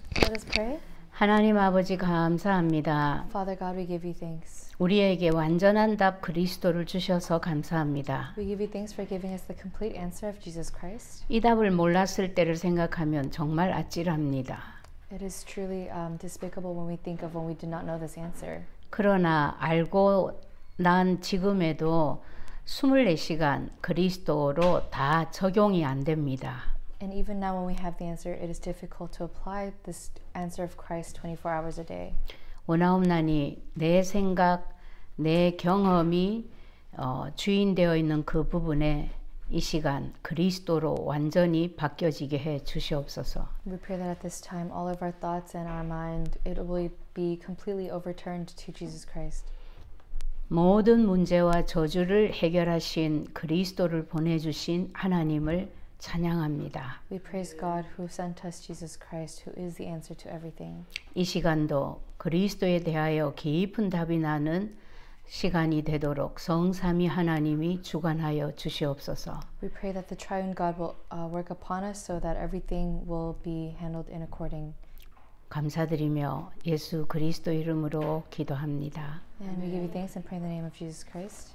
Let us pray. 하나님 아버지 감사합니다. Father God, we give you thanks. 우리에게 완전한 답 그리스도를 주셔서 감사합니다. We give you thanks for giving us the complete answer of Jesus Christ. 이 답을 몰랐을 때를 생각하면 정말 아찔합니다. It is truly despicable when we think of when we did not know this answer. 그러나 알고 난 지금에도 24시간 그리스도로 다 적용이 안 됩니다. And even now when we have the answer, it is difficult to apply this answer of Christ 24 hours a day. 원하옵나니 내 생각, 내 경험이 주인 되어 있는 그 부분에 이 시간 그리스도로 완전히 바뀌어지게 해 주시옵소서. We pray that at this time all of our thoughts and our mind, it will be completely overturned to Jesus Christ. 모든 문제와 저주를 해결하신 그리스도를 보내주신 하나님을 찬양합니다. We praise God who sent us Jesus Christ, who is the answer to everything. 이 시간도 그리스도에 대하여 깊은 답이 나는 시간이 되도록 성삼위 하나님이 주관하여 주시옵소서. We pray that the triune God will work upon us so that everything will be handled in according. 감사드리며 예수 그리스도 이름으로 기도합니다. And we give you thanks and pray in the name of Jesus Christ.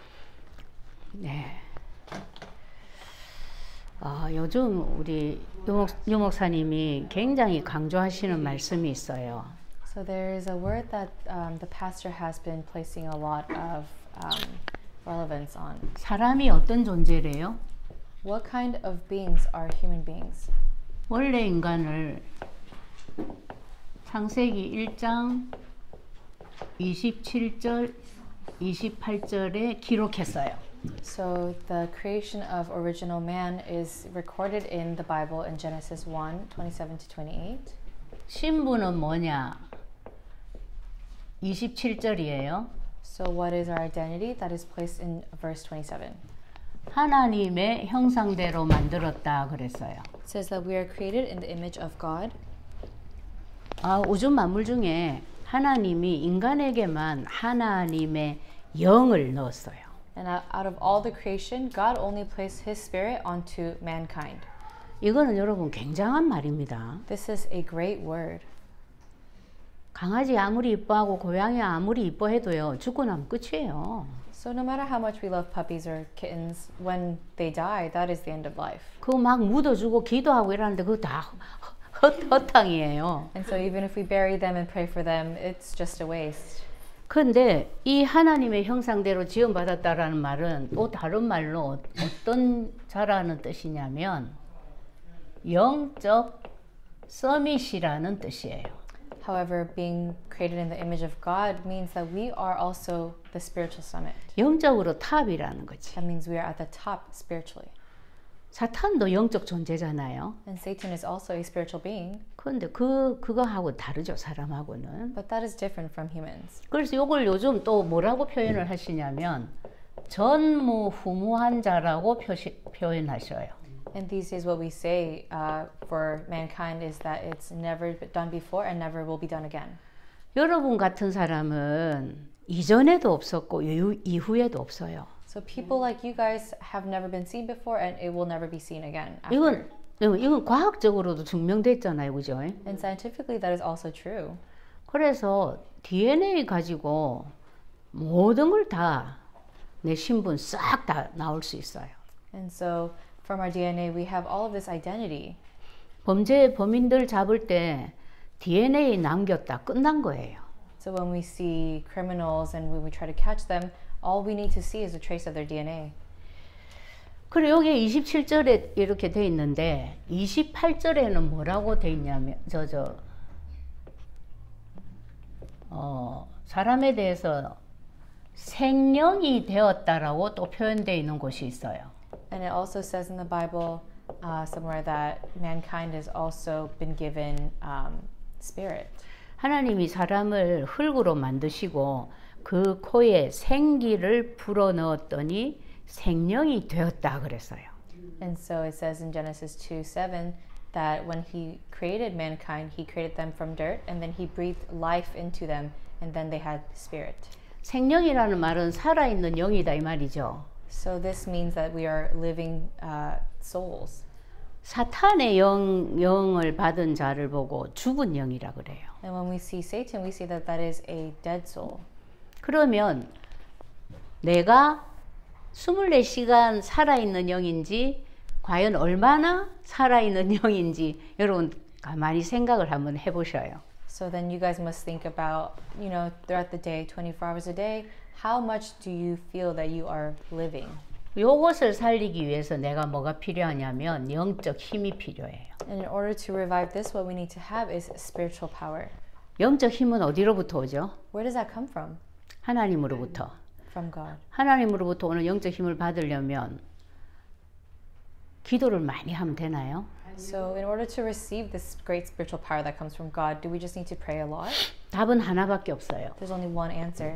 네. 요즘 우리 유 목사님이 굉장히 강조하시는 말씀이 있어요. So there is a word that the pastor has been placing a lot of relevance on. 사람이 어떤 존재래요? What kind of beings are human beings? 원래 인간을 창세기 1장 27절 28절에 기록했어요. So the creation of original man is recorded in the Bible in Genesis 1, 27 to 28. 신부는 뭐냐? 27절이에요. So what is our identity? That is placed in verse 27. 하나님의 형상대로 만들었다 그랬어요. It says that we are created in the image of God. 우주 만물 중에 하나님이 인간에게만 하나님의 영을 넣었어요. And out of all the creation, God only placed His Spirit onto mankind. 이거는 여러분 굉장한 말입니다. This is a great word. 강아지 아무리 이뻐하고 고양이 아무리 이뻐해도요 죽고 나면 끝이에요. So no matter how much we love puppies or kittens, when they die, that is the end of life. 그거 막 묻어주고 기도하고 이러는데 그거 다 헛탕이에요. And so even if we bury them and pray for them, it's just a waste. 그런데 이 하나님의 형상대로 지음받았다라는 말은 또 다른 말로 어떤 자라는 뜻이냐면 영적 서밋이라는 뜻이에요. However, being created in the image of God means that we are also the spiritual summit. 영적으로 탑이라는 거지. That means we are at the top spiritually. 사탄도 영적 존재잖아요. And Satan is also a spiritual being. 그런데 그거하고 다르죠, 사람하고는. But that is different from humans. 그래서 이걸 요즘 또 뭐라고 표현을 하시냐면 전무후무한 자라고 표현하셔요. And these days what we say for mankind is that it's never done before and never will be done again. 여러분 같은 사람은 이전에도 없었고 이후에도 없어요. So people like you guys have never been seen before and it will never be seen again after. 이건 과학적으로도 증명됐잖아요, 그죠? And scientifically that is also true. 그래서 DNA 가지고 모든 걸 다 내 신분 싹 다 나올 수 있어요. And so from our DNA we have all of this identity. 범인들 잡을 때 DNA 남겼다 끝난 거예요. So when we see criminals and when we try to catch them, all we need to see is a trace of their DNA. 그리고 여기 27절에 이렇게 돼 있는데 28절에는 뭐라고 돼 있냐면 사람에 대해서 생령이 되었다라고 또 표현되어 있는 곳이 있어요. And it also says in the Bible somewhere that mankind has also been given spirit. 하나님이 사람을 흙으로 만드시고 그 코에 생기를 불어넣었더니 생명이 되었다 그랬어요. And so it says in Genesis 2:7 that when he created mankind, he created them from dirt and then he breathed life into them and then they had spirit. 생명이라는 말은 살아있는 영이다 이 말이죠. So this means that we are living souls. 사탄의 영을 받은 자를 보고 죽은 영이라 그래요. And when we see Satan, we see that that is a dead soul. 그러면 내가 24시간 살아있는 영인지 과연 얼마나 살아있는 영인지 여러분 가만히 생각을 한번 해보셔요. So then you guys must think about, throughout the day, 24 hours a day, how much do you feel that you are living? 요것을 살리기 위해서 내가 뭐가 필요하냐면 영적 힘이 필요해요. And in order to revive this, what we need to have is spiritual power. 영적 힘은 어디로부터 오죠? Where does that come from? 하나님으로부터. From God. 하나님으로부터 오는 영적 힘을 받으려면 기도를 많이 하면 되나요? So in order to receive this great spiritual power that comes from God, do we just need to pray a lot? 답은 하나밖에 없어요. There's only one answer.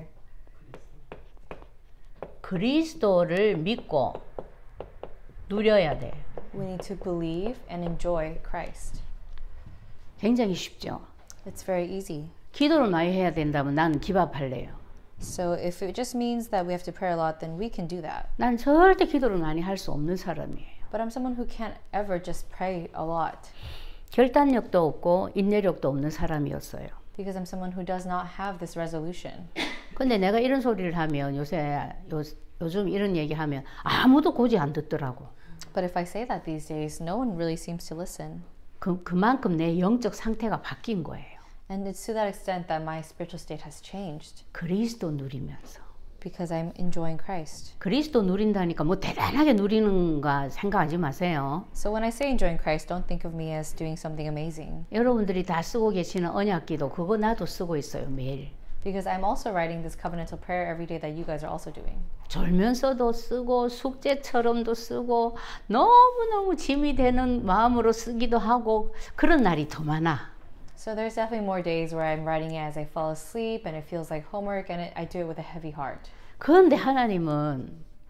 그리스도를 믿고 누려야 돼. We need to believe and enjoy Christ. 굉장히 쉽죠. It's very easy. 기도를 많이 해야 된다면 나는 기밥할래요. So if it just means that we have to pray a lot, then we can do that. 난 절대 기도를 많이 할 수 없는 사람이에요. But I'm someone who can't ever just pray a lot. 결단력도 없고 인내력도 없는 사람이었어요. Because I'm someone who does not have this resolution. 근데 내가 이런 소리를 하면 요즘 이런 얘기하면 아무도 고지 안 듣더라고. But if I say that these days, no one really seems to listen. 그만큼 내 영적 상태가 바뀐 거예요. And it's to that extent that my spiritual state has changed. 그리스도 누리면서. Because I'm enjoying Christ. 그리스도 누린다니까 뭐 대단하게 누리는가 생각하지 마세요. So when I say enjoying Christ, don't think of me as doing something amazing. 여러분들이 다 쓰고 계시는 언약기도 그거 나도 쓰고 있어요 매일. Because I'm also writing this covenantal prayer every day that you guys are also doing. 졸면서도 쓰고 숙제처럼도 쓰고 너무너무 짐이 되는 마음으로 쓰기도 하고 그런 날이 더 많아. So there's definitely more days where I'm writing it as I fall asleep and it feels like homework and I do it with a heavy heart. 그런데 하나님은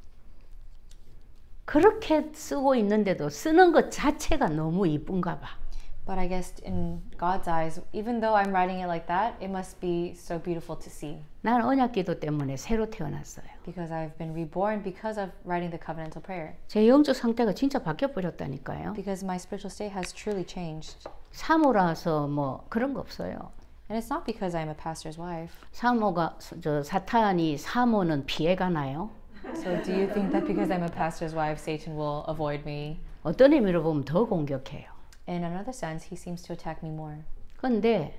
그렇게 쓰고 있는데도 쓰는 것 자체가 너무 이쁜가 봐. But I guess in God's eyes, even though I'm writing it like that, it must be so beautiful to see. 난 언약기도 때문에 새로 태어났어요. Because I've been reborn because of writing the covenantal prayer. 제 영적 상태가 진짜 바뀌어 버렸다니까요. Because my spiritual state has truly changed. 사모라서 뭐 그런 거 없어요. And it's not because I'm a pastor's wife. 사탄이 사모는 피해가나요? So do you think that because I'm a pastor's wife, Satan will avoid me? 어떤 의미로 보면 더 공격해요. In another sense, he seems to attack me more. 그런데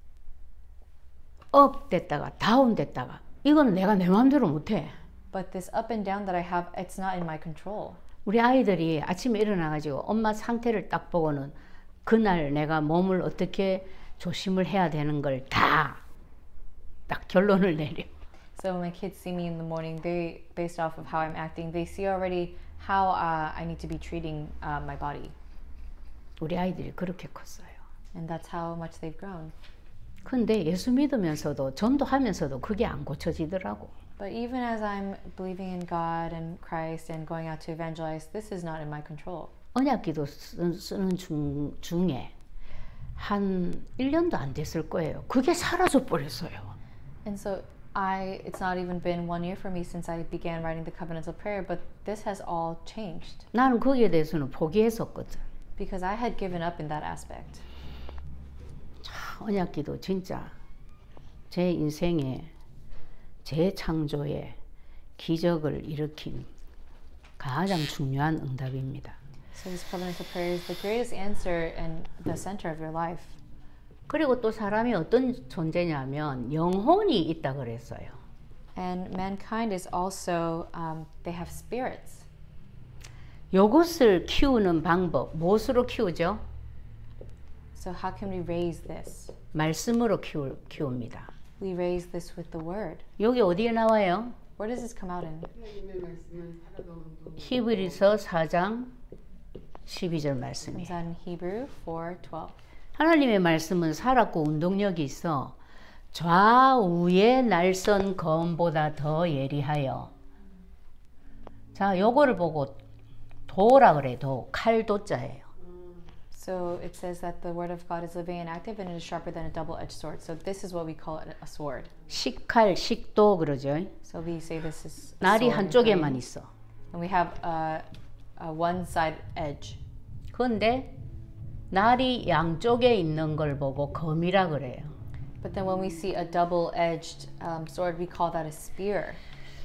업 됐다가 다운 됐다가 이건 내가 내 마음대로 못해. But this up and down that I have, it's not in my control. 우리 아이들이 아침에 일어나가지고 엄마 상태를 딱 보고는 그날 내가 몸을 어떻게 조심을 해야 되는 걸 다 딱 결론을 내려. So when my kids see me in the morning, they, based off of how I'm acting, they see already how I need to be treating my body. 우리 아이들이 그렇게 컸어요. And that's how much they've grown. 근데 예수 믿으면서도 전도하면서도 그게 안 고쳐지더라고. But even as I'm believing in God and Christ and going out to evangelize, this is not in my control. 언약기도 쓰는 중에 한 1년도 안 됐을 거예요. 그게 사라져 버렸어요. And so it's not even been 1 year for me since I began writing the covenantal prayer, but this has all changed. 나는 거기에 대해서는 포기했었거든. Because I had given up in that aspect. 언약기도 진짜 제 인생에 재창조에 기적을 일으킨 가장 중요한 응답입니다. So this covenantal prayer is the greatest answer and the center of your life. 그리고 또 사람이 어떤 존재냐면 영혼이 있다 그랬어요. And mankind is also, they have spirits. 이것을 키우는 방법, 무엇으로 키우죠? So how can we raise this? 말씀으로 키웁니다. We raise this with the word. 여기 어디에 나와요? Where does this come out in? 히브리서 4장 12절 말씀이에요. It's in Hebrew 4:12. 하나님의 말씀은 살았고 운동력이 있어 좌우의 날선 검보다 더 예리하여. 자, 요거를 보고 도라 그래. 칼도자예요. So it says that the word of God is living and active and it is sharper than a double-edged sword. So this is what we call it, a sword. 식칼, 식도 그러죠. So we say this is a 날이 sword 한쪽에만 있어. and we have a one-side edge. 그런데 날이 양쪽에 있는 걸 보고 검이라 그래요. But then when we see a double-edged sword, we call that a spear.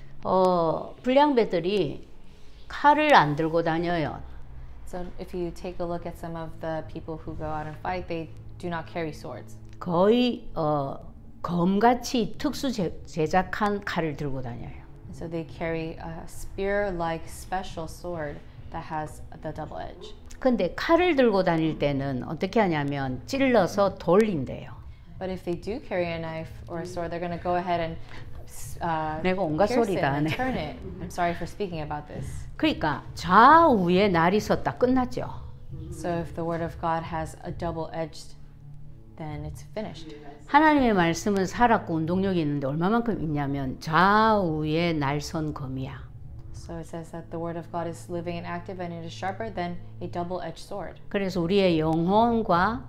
불량배들이 칼을 안 들고 다녀요. So if you take a look at some of the people who go out and fight, they do not carry swords. 거의 검같이 특수 제작한 칼을 들고 다녀요. So they carry a spear-like special sword that has the double edge. 근데 칼을 들고 다닐 때는 어떻게 하냐면 찔러서 돌린대요. But if they do carry a knife or a sword, they're going to go ahead and 내가 온갖 pierce 소리 it 다 and 하네. turn it. I'm sorry for speaking about this. 그러니까 좌우에 날이 섰다 끝났죠. So if the word of God has a double-edged, then it's finished. 하나님의 말씀은 살았고 운동력이 있는데 얼마만큼 있냐면 좌우에 날선 검이야. So it says that the word of God is living and active and it is sharper than a double-edged sword. 그래서 우리의 영혼과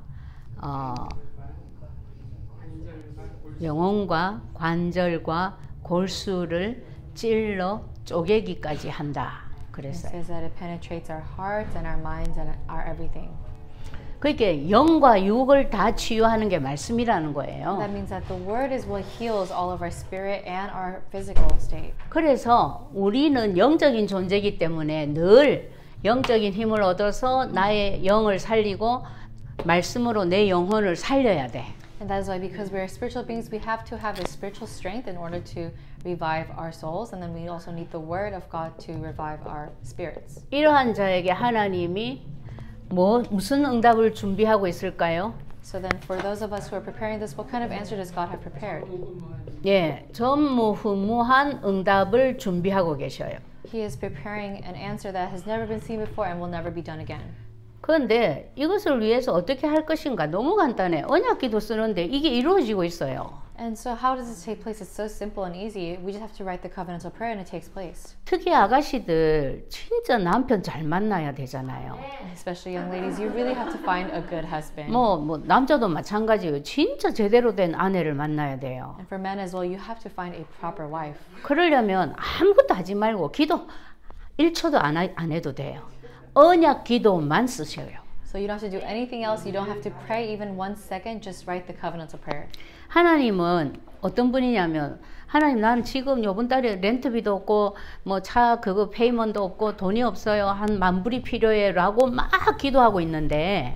관절과 골수를 찔러 쪼개기까지 한다. It 그랬어요. says that it penetrates our hearts and our minds and our everything. 그러니까 영과 육을 다 치유하는 게 말씀이라는 거예요. That means that the word is what heals all of our spirit and our physical state. 그래서 우리는 영적인 존재이기 때문에 늘 영적인 힘을 얻어서 나의 영을 살리고 말씀으로 내 영혼을 살려야 돼. And that is why, because we are spiritual beings, we have to have this spiritual strength in order to revive our souls, and then we also need the word of God to revive our spirits. 이러한 자에게 하나님이 무슨 응답을 준비하고 있을까요? So then for those of us who are preparing this, what kind of answer does God have prepared? 예, 전무후무한 응답을 준비하고 계셔요. He is preparing an answer that has never been seen before and will never be done again. 그런데 이것을 위해서 어떻게 할 것인가 너무 간단해. 언약기도 쓰는데 이게 이루어지고 있어요. And so how does this take place? It's so simple and easy. We just have to write the covenantal prayer and it takes place. 특히 아가씨들 진짜 남편 잘 만나야 되잖아요. Especially young ladies, you really have to find a good husband. 뭐 남자도 마찬가지예요. 진짜 제대로 된 아내를 만나야 돼요. And for men as well, you have to find a proper wife. 그러려면 아무것도 하지 말고 기도 1초도 안 해도 돼요. 언약 기도만 쓰셔요. So you don't have to do anything else. You don't have to pray even 1 second. Just write the covenantal prayer. 하나님은 어떤 분이냐면 하나님 난 지금 요번 달에 렌트비도 없고 뭐 차 그거 페이먼트도 없고 돈이 없어요. 한 10,000불이 필요해 라고 막 기도하고 있는데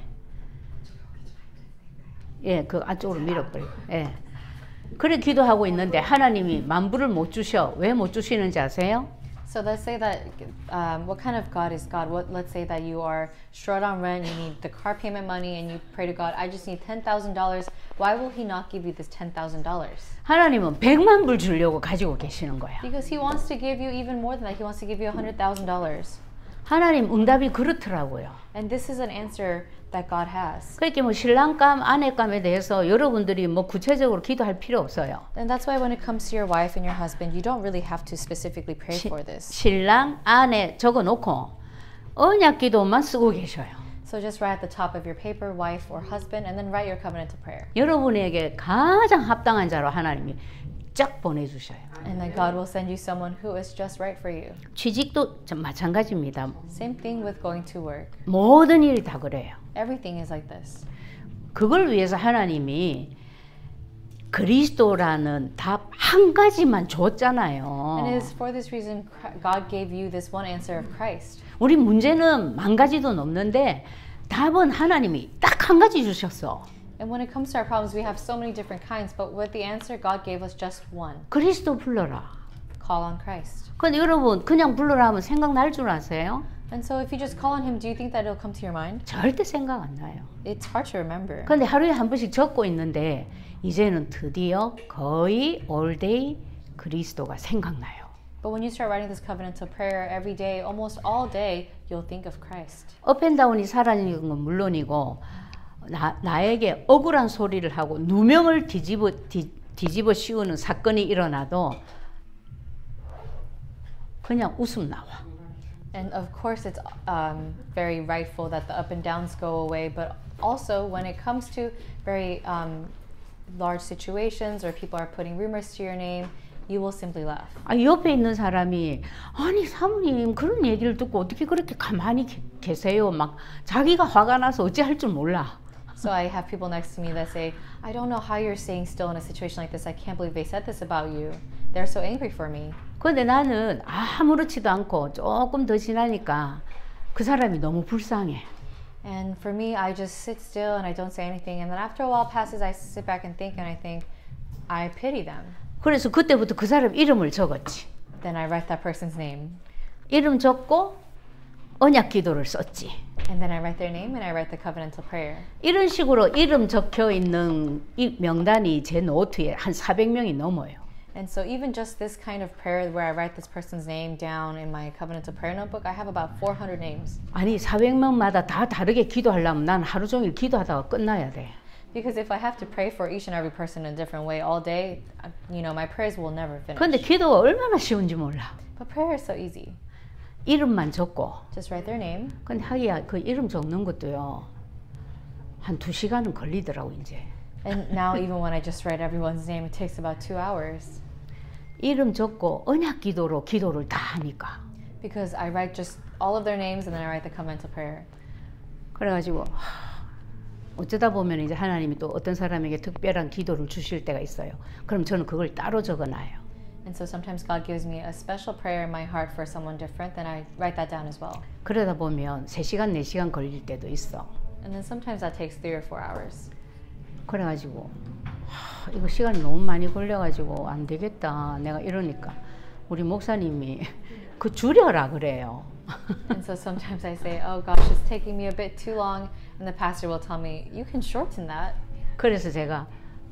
예, 그 안쪽으로 밀어버리고 예. 그래 기도하고 있는데 하나님이 10,000불을 못 주셔. 왜 못 주시는지 아세요? So let's say that, what kind of God is God? Let's say that you are short on rent, you need the car payment money, and you pray to God, I just need $10,000. Why will He not give you this $10,000? 하나님은 100,000불 주려고 가지고 계시는 거야. Because He wants to give you even more than that. He wants to give you $100,000. 하나님 응답이 그렇더라고요. And this is an answer that God has. 그렇게 뭐 신랑감, 아내감에 대해서 여러분들이 뭐 구체적으로 기도할 필요 없어요. And that's why when it comes to your wife and your husband, you don't really have to specifically pray for this. 신랑, 아내 적어놓고 언약 기도만 쓰고 계셔요. So just write at the top of your paper, wife or husband, and then write your covenantal prayer. 여러분에게 가장 합당한 자로 하나님이 쫙 보내주셔요. And then God will send you someone who is just right for you. 취직도 마찬가지입니다. Same thing with going to work. 모든 일이 다 그래요. Everything is like this. 그걸 위해서 하나님이 그리스도라는 답 한 가지만 줬잖아요. And it is for this reason God gave you this one answer of Christ. 우리 문제는 10,000가지도 넘는데 답은 하나님이 딱 한 가지 주셨어. And when it comes to our problems, we have so many different kinds, but with the answer, God gave us just one. 그리스도 불러라. Call on Christ. 근데 여러분 그냥 불러라 하면 생각날 줄 아세요? And so if you just call on Him, do you think that it'll come to your mind? 절대 생각 안 나요. It's hard to remember. 근데 하루에 한 번씩 적고 있는데 이제는 드디어 거의 all day 그리스도가 생각나요. But when you start writing this covenantal prayer every day, almost all day, you'll think of Christ. 업앤다운이 사라지는 건 물론이고 나에게 억울한 소리를 하고 누명을 뒤집어 씌우는 사건이 일어나도 그냥 웃음 나와. And of course, it's very rightful that the up and downs go away. But also, when it comes to very large situations or people are putting rumors to your name, you will simply laugh. 아, 옆에 있는 사람이 아니 사모님 그런 얘기를 듣고 어떻게 그렇게 가만히 계세요? 막 자기가 화가 나서 어찌할 줄 몰라. So I have people next to me that say, I don't know how you're staying still in a situation like this. I can't believe they said this about you. They're so angry for me. 근데 나는 아무렇지도 않고 조금 더 지나니까 그 사람이 너무 불쌍해. And for me, I just sit still and I don't say anything. And then after a while passes, I sit back and think, and I think, I pity them. 그래서 그때부터 그 사람 이름을 적었지. Then I write that person's name. 이름 적고 언약 기도를 썼지. And then I write their name and I write the covenantal prayer. 이런 식으로 이름 적혀 있는 이 명단이 제 노트에 한 400명이 넘어요. And so even just this kind of prayer where I write this person's name down in my covenantal prayer notebook, I have about 400 names. 아니 400명마다 다 다르게 기도하려면 난 하루 종일 기도하다가 끝나야 돼. Because if I have to pray for each and every person in a different way all day, you know, my prayers will never finish. 근데 기도가 얼마나 쉬운지 몰라. But prayer is so easy. 이름만 적고. Just write their name. 근데 하기야 그 이름 적는 것도요. 한 2시간은 걸리더라고 이제. And now even when I just write everyone's name, it takes about 2 hours. 이름 적고 언약 기도로 기도를 다 하니까. Because I write just all of their names and then I write the covenantal prayer. 그래가지고 어쩌다 보면 이제 하나님이 또 어떤 사람에게 특별한 기도를 주실 때가 있어요. 그럼 저는 그걸 따로 적어놔요. And so sometimes God gives me a special prayer in my heart for someone different, then I write that down as well. 그러다 보면 3시간, 4시간 걸릴 때도 있어. And then sometimes that takes 3 or 4 hours. 그래가지고 이거 시간이 너무 많이 걸려가지고 안 되겠다. 내가 이러니까 우리 목사님이 그 줄여라 그래요. And so sometimes I say, oh gosh, it's taking me a bit too long. And the pastor will tell me, you can shorten that. 그래서 제가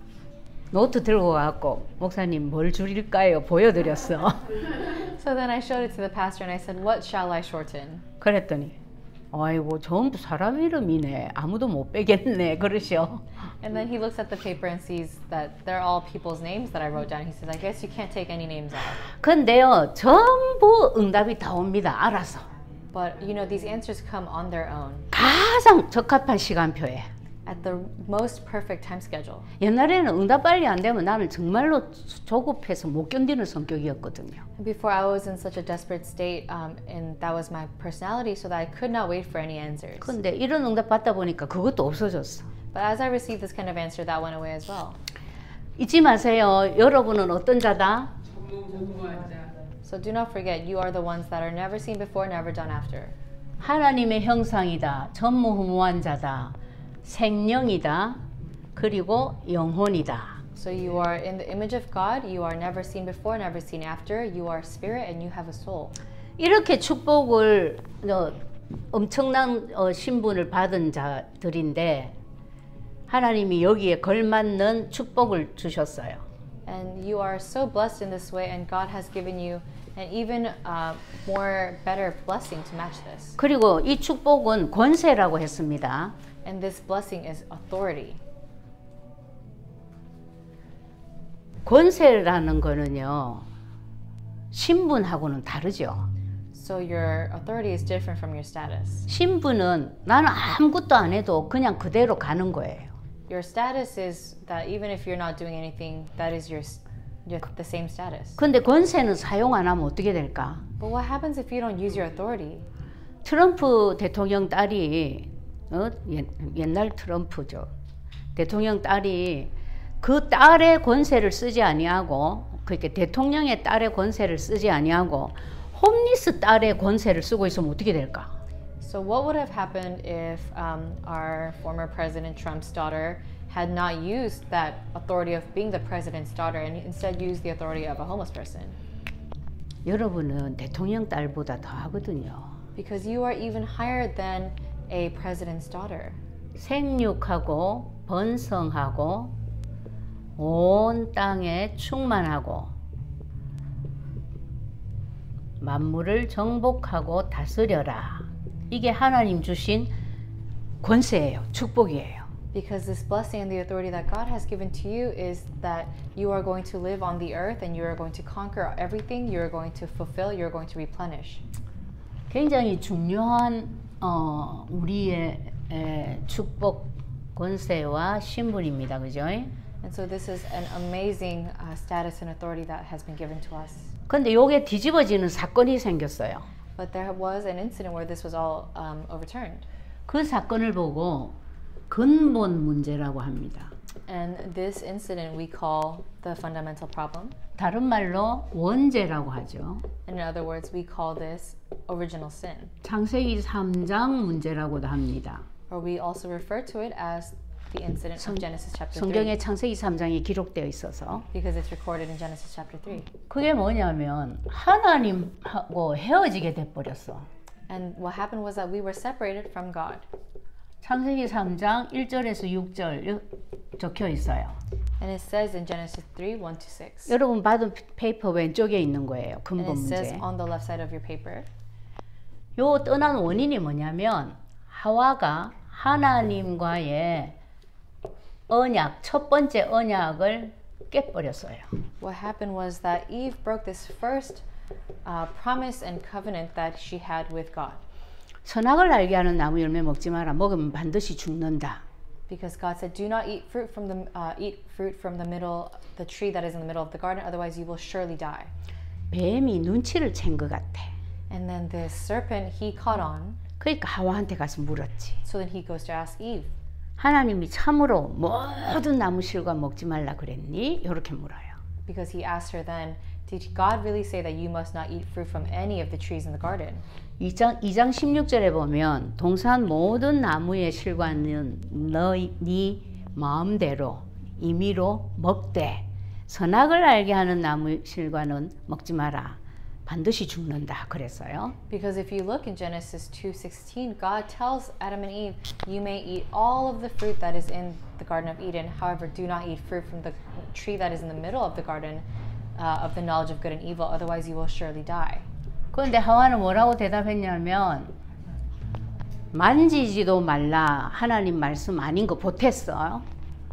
노트 들고 가고 목사님 뭘 줄일까요? 보여드렸어. So then I showed it to the pastor and I said, what shall I shorten? 그랬더니 아이고 전부 사람 이름이네. 아무도 못 빼겠네. 그러셔. And then he looks at the paper and sees that they're all people's names that I wrote down. He says, I guess you can't take any names out. 근데요 전부 응답이 다 옵니다. 알아서. But you know, these answers come on their own. 가장 적합한 시간표에. At the most perfect time schedule. 옛날에는 응답 빨리 안 되면 나는 정말로 조급해서 못 견디는 성격이었거든요. Before I was in such a desperate state, and that was my personality, so that I could not wait for any answers. 근데 이런 응답 받다 보니까 그것도 없어졌어. But as I received this kind of answer, that went away as well. 잊지 마세요. 여러분은 어떤 자다? So do not forget, you are the ones that are never seen before, never done after. 하나님의 형상이다. 전무후무한 자다. 생명이다. 그리고 영혼이다. So you are in the image of God, you are never seen before, never seen after, you are spirit and you have a soul. 이렇게 축복을 엄청난 신분을 받은 자들인데 하나님이 여기에 걸맞는 축복을 주셨어요. And you are so blessed in this way, and God has given you an even more better blessing to match this. 그리고 이 축복은 권세라고 했습니다. And this blessing is authority. 권세라는 거는요, 신분하고는 다르죠. So your authority is different from your status. 신분은 나는 아무것도 안 해도 그냥 그대로 가는 거예요. Your status is that even if you're not doing anything, that is the same status. 근데 권세는 사용 안 하면 어떻게 될까? But what happens if you don't use your authority? 트럼프 대통령 딸이 옛날 트럼프죠. 대통령 딸이 그 딸의 권세를 쓰지 아니하고 그렇게 대통령의 딸의 권세를 쓰지 아니하고 홈리스 딸의 권세를 쓰고 있으면 어떻게 될까? So what would have happened if our former President Trump's daughter had not used that authority of being the president's daughter and instead used the authority of a homeless person? 여러분은 대통령 딸보다 더 하거든요. Because you are even higher than a president's daughter. 생육하고 번성하고 온 땅에 충만하고 만물을 정복하고 다스려라. 이게 하나님 주신 권세예요. 축복이에요. Because this blessing and the authority that God has given to you is that you are going to live on the earth and you are going to conquer everything, you are going to fulfill, you are going to replenish. 굉장히 중요한 우리의 축복 권세와 신분입니다. 그죠? And so this is an amazing status and authority that has been given to us. 근데 요게 뒤집어지는 사건이 생겼어요. But there was an incident where this was all overturned. 그 사건을 보고 근본 문제라고 합니다. And this incident we call the fundamental problem. 다른 말로 원죄라고 하죠. In other words, we call this original sin. 창세기 3장 문제라고도 합니다. Or we also refer to it as the incident of Genesis chapter 3. 성경에 창세기 3장이 기록되어 있어서 Because it's recorded in Genesis chapter 3. 그게 뭐냐면 하나님하고 헤어지게 돼버렸어. And what happened was that we were separated from God. 창세기 3장 1절에서 6절 적혀 있어요. And it says in Genesis 3, 1 to 6. 여러분 받은 페이퍼 왼쪽에 있는 거예요. And 근본 it says 문제. on the left side of your paper. 요 떠난 원인이 뭐냐면 하와가 하나님과의 언약, 첫 번째 언약을 깨버렸어요. What happened was that Eve broke this first promise and covenant that she had with God. 선악을 알게 하는 나무 열매 먹지 마라. 먹으면 반드시 죽는다. Because God said, "Do not eat fruit from the middle, the tree that is in the middle of the garden. Otherwise, you will surely die." 뱀이 눈치를 챈 것 같아. And then the serpent he caught on. 그러니까 하와한테 가서 물었지. So then he goes to ask Eve. 하나님이 참으로 모든 나무 실과 먹지 말라 그랬니? 이렇게 물어요. Because he asked her then, "Did God really say that you must not eat fruit from any of the trees in the garden?" 2장 16절에 보면 동산 모든 나무의 실과는 네 마음대로 임의로 먹되 선악을 알게 하는 나무 실과는 먹지 마라. 반드시 죽는다 그랬어요. Because if you look in Genesis 2:16, God tells Adam and Eve, "You may eat all of the fruit that is in the Garden of Eden. However, do not eat fruit from the tree that is in the middle of the garden of the knowledge of good and evil. Otherwise, you will surely die." 그런데 하와는 뭐라고 대답했냐면 만지지도 말라 하나님 말씀 아닌 거 보탰어.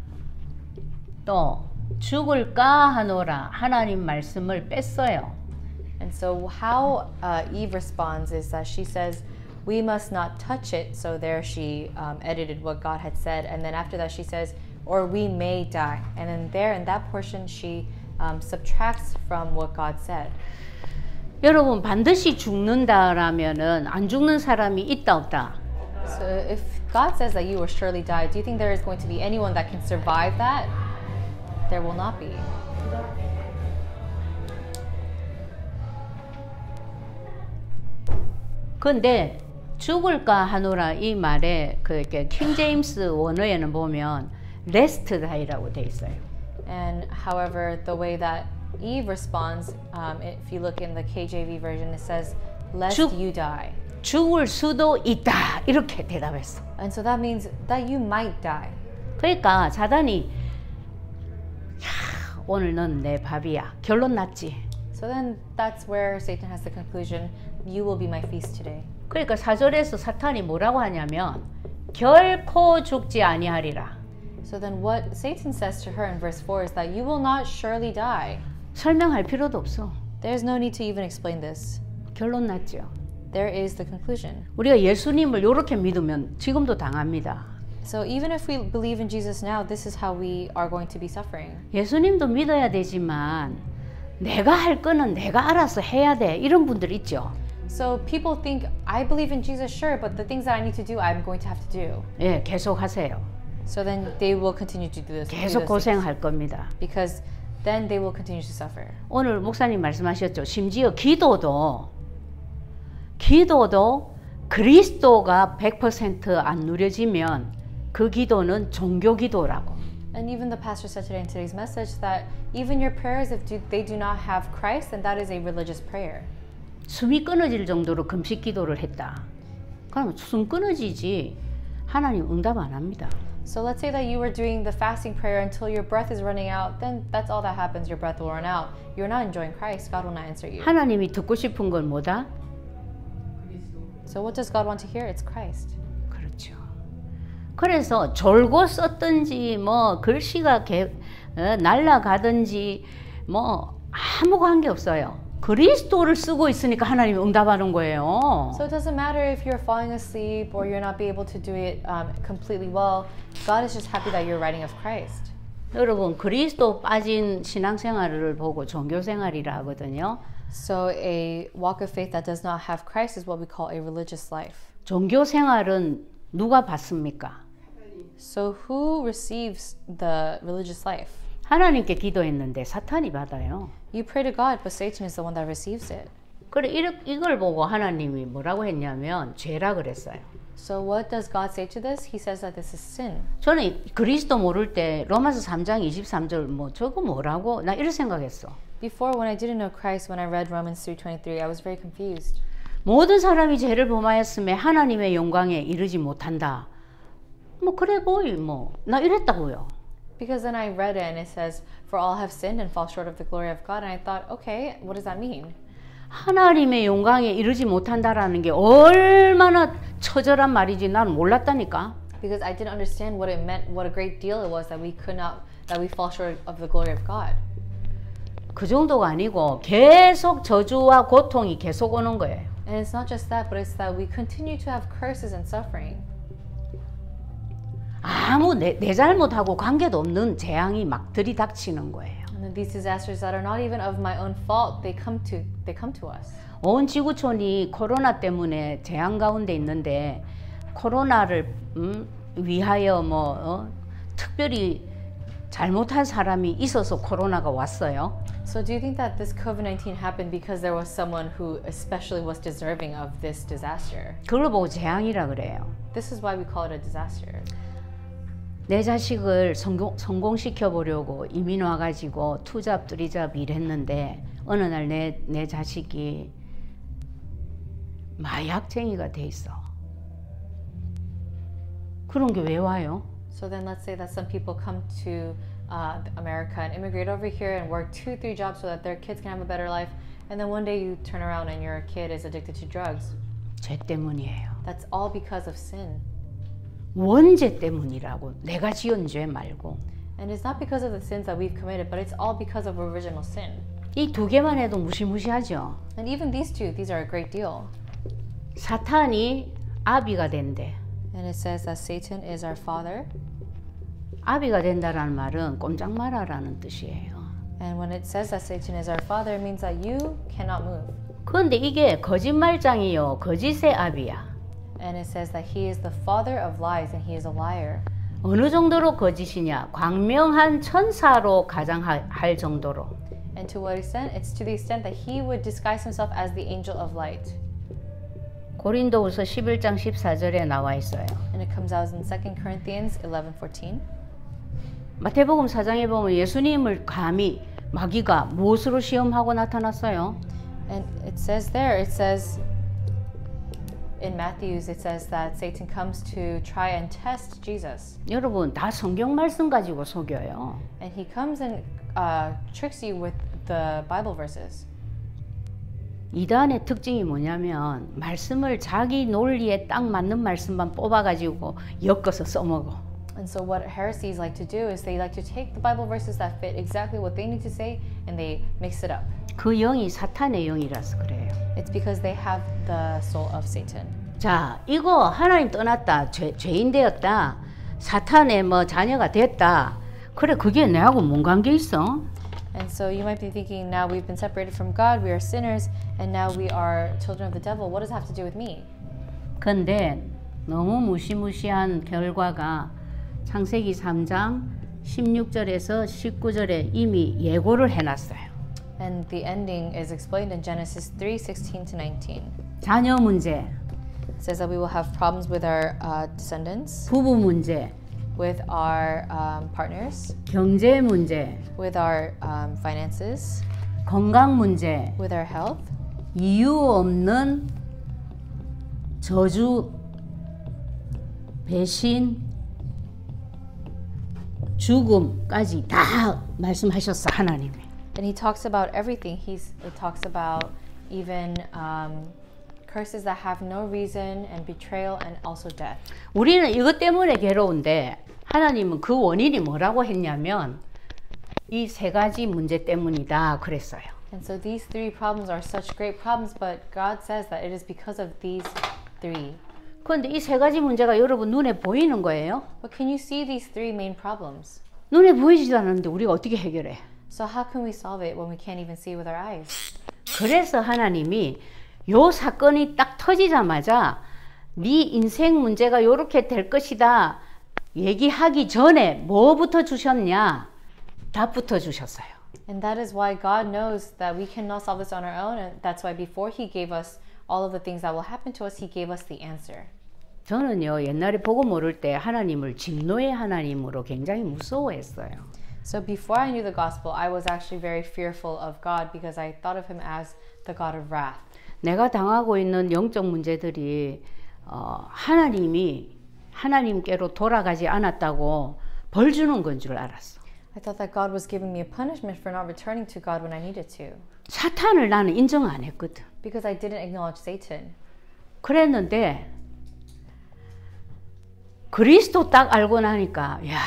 또 죽을까 하노라 하나님 말씀을 뺐어요. And so how Eve responds is that she says, "We must not touch it." So there she edited what God had said. And then after that she says, "Or we may die." And then there in that portion she subtracts from what God said. 여러분 반드시 죽는다라면은 안 죽는 사람이 있다 없다? So if God says that you will surely die, do you think there is going to be anyone that can survive that? There will not be. 근데 죽을까 하노라 이 말에 그 킹 제임스 원어에는 보면 레스트 다이라고 돼 있어요. And however, the way that Eve responds, if you look in the KJV version, it says, "Lest you die." 죽을 수도 있다 이렇게 대답했어. And so that means that you might die. 그러니까 사단이 오늘 넌 내 밥이야. 결론 났지. So then that's where Satan has the conclusion, "You will be my feast today." 그러니까 4절에서 사탄이 뭐라고 하냐면 결코 죽지 아니하리라. So then what Satan says to her in verse 4 is that you will not surely die. 설명할 필요도 없어. There's no need to even explain this. 결론 났죠. There is the conclusion. 우리가 예수님을 이렇게 믿으면 지금도 당합니다. So even if we believe in Jesus now, this is how we are going to be suffering. 예수님도 믿어야 되지만 내가 할 거는 내가 알아서 해야 돼. 이런 분들 있죠. So people think, I believe in Jesus, sure, but the things that I need to do, I'm going to have to do. 예, 계속 하세요. So then they will continue to do this. 계속 고생할 겁니다. Because then they will continue to suffer. 오늘 목사님 말씀하셨죠. 심지어 기도도 그리스도가 100% 안 누려지면 그 기도는 종교 기도라고. And even the pastor said today in today's message that even your prayers, if they do not have Christ, then that is a religious prayer. 숨이 끊어질 정도로 금식 기도를 했다. 그러면 숨 끊어지지 하나님 응답 안 합니다. So let's say that you were doing the fasting prayer until your breath is running out, then that's all that happens. Your breath will run out. You're not enjoying Christ. God will not answer you. 하나님이 듣고 싶은 건 뭐다? So what does God want to hear? It's Christ. 그렇죠. 그래서 졸고 썼든지 뭐 글씨가 날아가든지 뭐 아무 관계 없어요. 그리스도를 쓰고 있으니까 하나님이 응답하는 거예요. So it doesn't matter if you're falling asleep or you're not be able to do it completely well. God is just happy that you're writing of Christ. 여러분 그리스도 빠진 신앙생활을 보고 종교생활이라 하거든요. So a walk of faith that does not have Christ is what we call a religious life. 종교생활은 누가 받습니까? So who receives the religious life? 하나님께 기도했는데 사탄이 받아요. You pray to God, but Satan is the one that receives it. 그래 이걸 보고 하나님이 뭐라고 했냐면 죄라 그랬어요. So what does God say to this? He says that this is sin. 저는 그리스도 모를 때 로마서 3장 23절 뭐 저거 뭐라고 나 이런 생각했어. Before, when I didn't know Christ, when I read Romans 3:23, I was very confused. 모든 사람이 죄를 범하였음에 하나님의 영광에 이르지 못한다. 뭐 그래 보이 뭐 나 이랬다고요. Because then I read it and it says, "For all have sinned and fall short of the glory of God." And I thought, okay, what does that mean? 하나님의 영광에 이르지 못한다라는 게 얼마나 처절한 말이지 나는 몰랐다니까. Because I didn't understand what it meant, what a great deal it was that we could not, that we fall short of the glory of God. 그 정도가 아니고 계속 저주와 고통이 계속 오는 거예요. And it's not just that, but it's that we continue to have curses and suffering. 아무 내 잘못하고 관계도 없는 재앙이 막 들이닥치는 거예요. And then these disasters that are not even of my own fault, they come to us. 온 지구촌이 코로나 때문에 재앙 가운데 있는데 코로나를 위하여 특별히 잘못한 사람이 있어서 코로나가 왔어요. So do you think that this COVID-19 happened because there was someone who especially was deserving of this disaster? 그걸 보고 재앙이라 그래요. This is why we call it a disaster. 내 자식을 성공시켜 보려고 이민 와가지고 투잡 뜨리잡 일했는데 어느 날 내 자식이 마약쟁이가 돼 있어. 그런 게 왜 와요? So then let's say that some people come to America and immigrate over here and work 2-3 jobs so that their kids can have a better life, and then one day you turn around and your kid is addicted to drugs. 죄 때문이에요. That's all because of sin. 원죄 때문이라고. 내가 지은 죄 말고. And it's not because of the sins that we've committed, but it's all because of original sin. 이 두 개만 해도 무시무시하죠. And even these two, these are a great deal. 사탄이 아비가 된대. And it says that Satan is our father. 아비가 된다라는 말은 꼼짝 마라라는 뜻이에요. And when it says that Satan is our father, it means that you cannot move. 그런데 이게 거짓말장이요. 거짓의 아비야. And it says that he is the father of lies and he is a liar. 어느 정도로 거짓이냐? 광명한 천사로 가장할 정도로. And to what extent? It's to the extent that he would disguise himself as the angel of light. 고린도후서 11장 14절에 나와 있어요. And it comes out in 2 Corinthians 11:14. 마태복음 4장에 보면 예수님을 감히 마귀가 무엇으로 시험하고 나타났어요? And it says there, it says in Matthew's, it says that Satan comes to try and test Jesus. 여러분 다 성경 말씀 가지고 속여요. And he comes and tricks you with the Bible verses. 이단의 특징이 뭐냐면 말씀을 자기 논리에 딱 맞는 말씀만 뽑아가지고 엮어서 써먹어. And so what heresies like to do is they like to take the Bible verses that fit exactly what they need to say and they mix it up. 그 영이 사탄의 영이라서 그래요. It's because they have the soul of Satan. 자, 이거 하나님 떠났다, 죄인 되었다, 사탄의 자녀가 됐다. 그래, 그게 내하고 뭔 관계 있어? And so you might be thinking, now we've been separated from God, we are sinners, and now we are children of the devil. What does it have to do with me? 근데 너무 무시무시한 결과가 창세기 3장 16절에서 19절에 이미 예고를 해놨어요. And the ending is explained in Genesis 3:16-19. 자녀 문제, It says that we will have problems with our descendants, 부부 문제, with our partners, 경제 문제, with our finances, 건강 문제, with our health, 이유 없는 저주, 배신, 죽음까지 다 말씀하셨어 하나님이. and he talks about everything. It talks about even curses that have no reason, and betrayal, and also death. 우리는 이것 때문에 괴로운데 하나님은 그 원인이 뭐라고 했냐면 이 세 가지 문제 때문이다 그랬어요. And so these three problems are such great problems, but God says that it is because of these three. 그런데 이 세 가지 문제가 여러분 눈에 보이는 거예요? But can you see these three main problems? 눈에 보이지도 않는데 우리가 어떻게 해결해? So how can we solve it when we can't even see with our eyes? 그래서 하나님이 요 사건이 딱 터지자마자 네 인생 문제가 요렇게 될 것이다 얘기하기 전에 뭐부터 주셨냐? 답부터 주셨어요. And that is why God knows that we cannot solve this on our own, and that's why before He gave us all of the things that will happen to us, He gave us the answer. 저는요 옛날에 보고 모를 때 하나님을 진노의 하나님으로 굉장히 무서워했어요. So before I knew the gospel, I was actually very fearful of God because I thought of Him as the God of wrath. 내가 당하고 있는 영적 문제들이 하나님이 하나님께로 돌아가지 않았다고 벌 주는 건 줄 알았어. I thought that God was giving me a punishment for not returning to God when I needed to. 사탄을 나는 인정 안 했거든. Because I didn't acknowledge Satan. 그랬는데 그리스도 딱 알고 나니까 야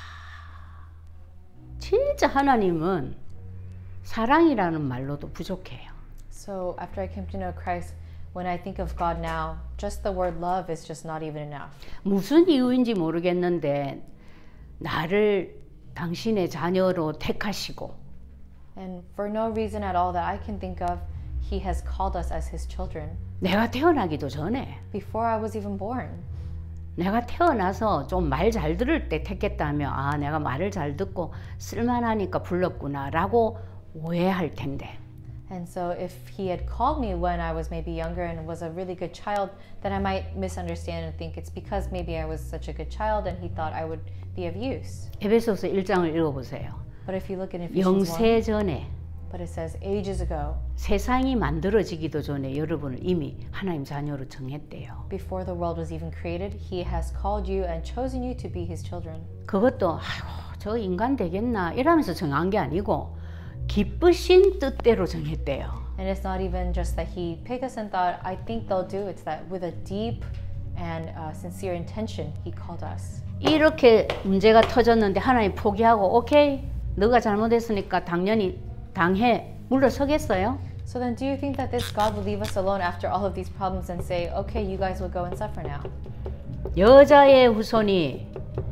진짜 하나님은 사랑이라는 말로도 부족해요. So after I came to know Christ, when I think of God now, just the word love is just not even enough. 무슨 이유인지 모르겠는데 나를 당신의 자녀로 택하시고 And for no reason at all that I can think of, He has called us as His children. 내가 태어나기도 전에 Before I was even born. 내가 태어나서 좀 말 잘 들을 때 택했다면 아 내가 말을 잘 듣고 쓸만하니까 불렀구나 라고 오해할 텐데 And so if He had called me when I was maybe younger and was a really good child, then I might misunderstand and think it's because maybe I was such a good child and He thought I would be of use. 에베소서 1장을 읽어보세요. But if you look in Ephesians 1, 영세 전에 but it says ages ago, 세상이 만들어지기도 전에 여러분을 이미 하나님 자녀로 정했대요. before the world was even created, He has called you and chosen you to be His children. 그것도 아이고 저 인간 되겠나 이러면서 정한 게 아니고 기쁘신 뜻대로 정했대요. And it's not even just that He picked us and thought, I think they'll do. It's that with a deep and sincere intention, He called us. 이렇게 문제가 터졌는데 하나님 포기하고 오케이 너가 잘못했으니까 당연히 당해 물러서겠어요? So then do you think that this God will leave us alone after all of these problems and say, okay, you guys will go and suffer now? 여자의 후손이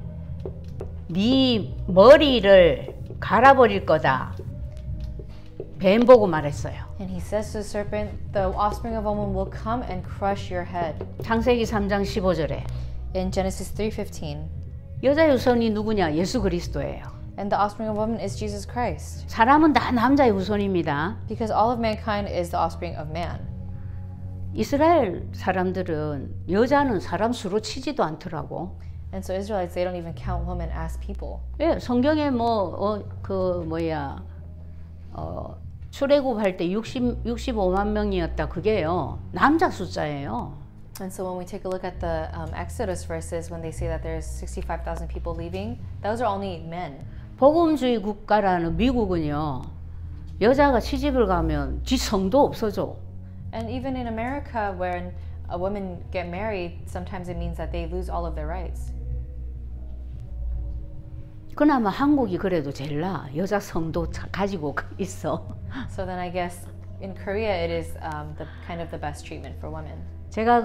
네 머리를 갈아버릴 거다. 뱀 보고 말했어요. And He says to the serpent, the offspring of a woman will come and crush your head. 창세기 3장 15절에 In Genesis 3:15. 여자의 후손이 누구냐? 예수 그리스도예요. And the offspring of a woman is Jesus Christ. 사람은 다 남자의 후손입니다. Because all of mankind is the offspring of man. 이스라엘 사람들은 여자는 사람 수로 치지도 않더라고. And so Israelites, they don't even count women as people. 예, 성경에 출애굽할 때 65만 명이었다. 그게요. 남자 숫자예요. And so when we take a look at the Exodus verses, when they say that there's 65,000 people leaving, those are only men. 복음주의 국가라는 미국은요. 여자가 시집을 가면 지 성도 없어져. And even in America, when a woman get married, sometimes it means that they lose all of their rights. 그나마 한국이 그래도 제일 나아. 여자 성도 가지고 있어. So then I guess in Korea it is the kind of the best treatment for women. 제가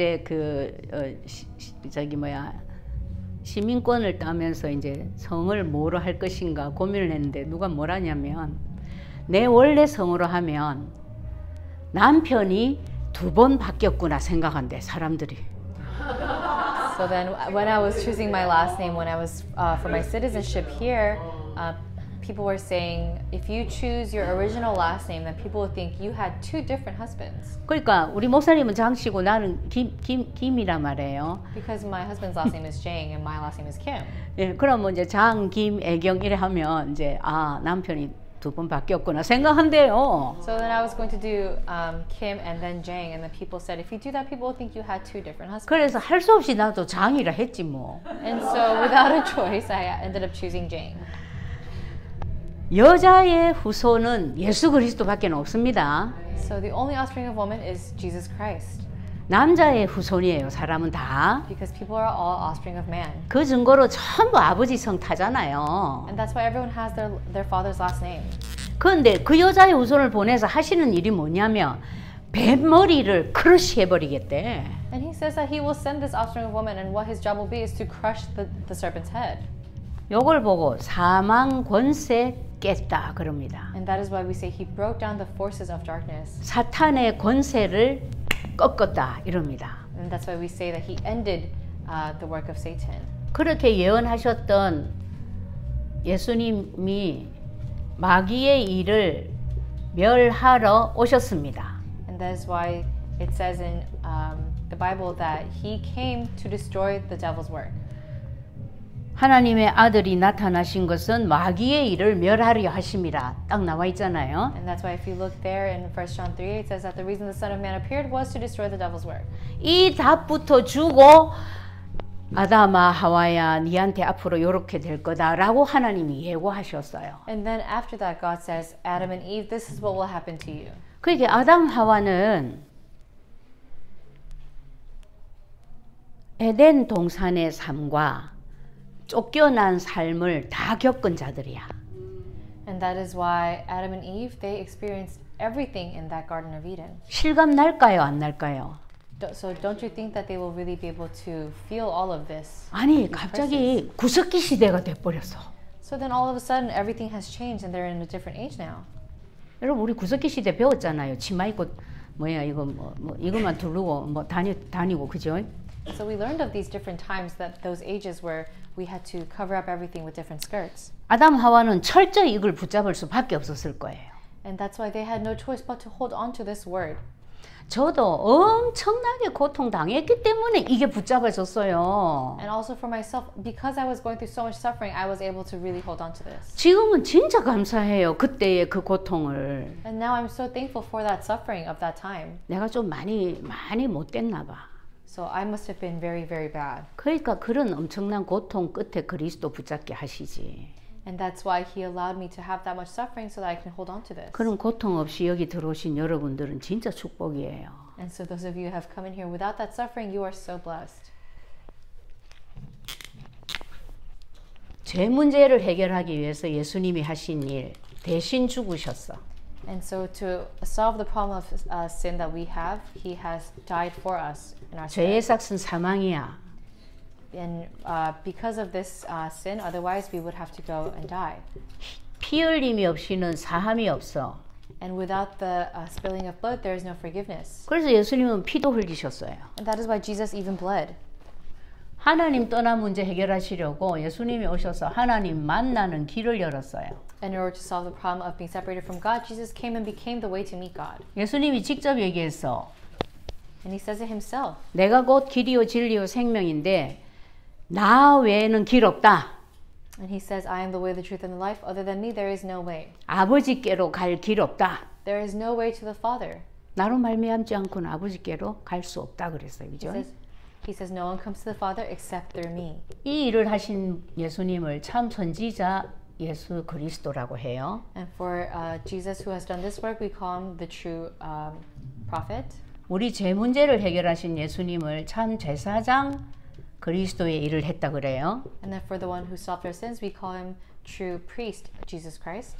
시민권을 따면서 이제 성을 뭐로 할 것인가 고민을 했는데 누가 뭐라냐면 내 원래 성으로 하면 남편이 2번 바뀌었구나 생각한대 사람들이. So then when I was choosing my last name, when I was for my citizenship here, people were saying if you choose your original last name, then people would think you had 2 different husbands. 그러니까 우리 목사님은 장씨고 나는 김이란 말이에요. Because my husband's last name is Jang and my last name is Kim. 예, 그러면 이제 장, 김, 애경 이래 하면 이제 남편이 2번 바뀌었구나 생각한대요. So then I was going to do Kim and then Jang, and then people said if you do that, people will think you had 2 different husbands. 그래서 할 수 없이 나도 장이라 했지 뭐. And so without a choice, I ended up choosing Jang. 여자의 후손은 예수 그리스도밖에 없습니다. So the only offspring of woman is Jesus Christ. 남자의 후손이에요. 사람은 다. Because people are all offspring of man. 그 증거로 전부 아버지 성 타잖아요. And that's why everyone has their father's last name. 그런데 그 여자의 후손을 보내서 하시는 일이 뭐냐면 뱀머리를 크러쉬 해버리겠대. And He says that He will send this offspring of woman, and what His job will be is to crush the serpent's head. 요걸 보고 사망 권세 깼다 그럽니다. And that is why we say he broke down the forces of darkness. 사탄의 권세를 꺾었다 이럽니다. And that's why we say that he ended the work of Satan. 그렇게 예언하셨던 예수님이 마귀의 일을 멸하러 오셨습니다. And that is why it says in the Bible that he came to destroy the devil's work. 하나님의 아들이 나타나신 것은 마귀의 일을 멸하려 하심이라 딱 나와 있잖아요. And that's why if you look there in 1 John 3, it says that the reason the Son of Man appeared was to destroy the devil's work. 이 답부터 주고 아담아 하와야 니한테 앞으로 이렇게 될 거다라고 하나님이 예고하셨어요. And then after that God says, Adam and Eve, this is what will happen to you. 그러니까 아담 하와는 에덴 동산의 삶과 쫓겨난 삶을 다 겪은 자들이야. And that is why Adam and Eve, they experienced everything in that Garden of Eden. 실감 날까요, 안 날까요? So don't you think that they will really be able to feel all of this? 아니, 갑자기 구석기 시대가 돼버렸어. So then all of a sudden everything has changed and they're in a different age now. 여러분 우리 구석기 시대 배웠잖아요. 치마 입고 뭐야 이거 뭐 이것만 두르고 뭐 다니고 그죠? So we learned of these different times, that those ages where we had to cover up everything with different skirts. 아담 하와는 철저히 이걸 붙잡을 수밖에 없었을 거예요. And that's why they had no choice but to hold on to this word. 저도 엄청나게 고통당했기 때문에 이게 붙잡아졌어요. And also for myself, because I was going through so much suffering, I was able to really hold on to this. 지금은 진짜 감사해요. 그때의 그 고통을. And now I'm so thankful for that suffering of that time. 내가 좀 많이 못됐나 봐. So I must have been very, very bad. 그러니까 그런 엄청난 고통 끝에 그리스도 붙잡게 하시지. And that's why he allowed me to have that much suffering so that I can hold on to this. 그런 고통 없이 여기 들어오신 여러분들은 진짜 축복이에요. And so those of you who have come in here without that suffering, you are so blessed. 죄 문제를 해결하기 위해서 예수님이 하신 일 대신 죽으셨어. And so to solve the problem of sin that we have, he has died for us in our 죄의 stead. 삭은 사망이야. And because of this sin, otherwise we would have to go and die. 피 흘림이 없이는 사함이 없어. And without the spilling of blood, there is no forgiveness. 그래서 예수님은 피도 흘리셨어요. And that is why Jesus even bled. 하나님 떠난 문제 해결하시려고 예수님이 오셔서 하나님 만나는 길을 열었어요. And in order to solve the problem of being separated from God, Jesus came and became the way to meet God. 예수님이 직접 얘기했어. And he says it himself. 내가 곧 길이요 진리요 생명인데 나 외에는 길 없다. And he says, I am the way, the truth, and the life. Other than me, there is no way. 아버지께로 갈 길 없다. There is no way to the Father. 나로 말미암지 않고는 아버지께로 갈 수 없다 그랬어요. 그죠? He says, no one comes to the Father except through me. 이 일을 하신 예수님을 참 선지자 예수 그리스도라고 해요. And for Jesus who has done this work, we call him the true prophet. 우리 죄 문제를 해결하신 예수님을 참 제사장 그리스도의 일을 했다 그래요. And then for the one who solved our sins, we call him true priest, Jesus Christ.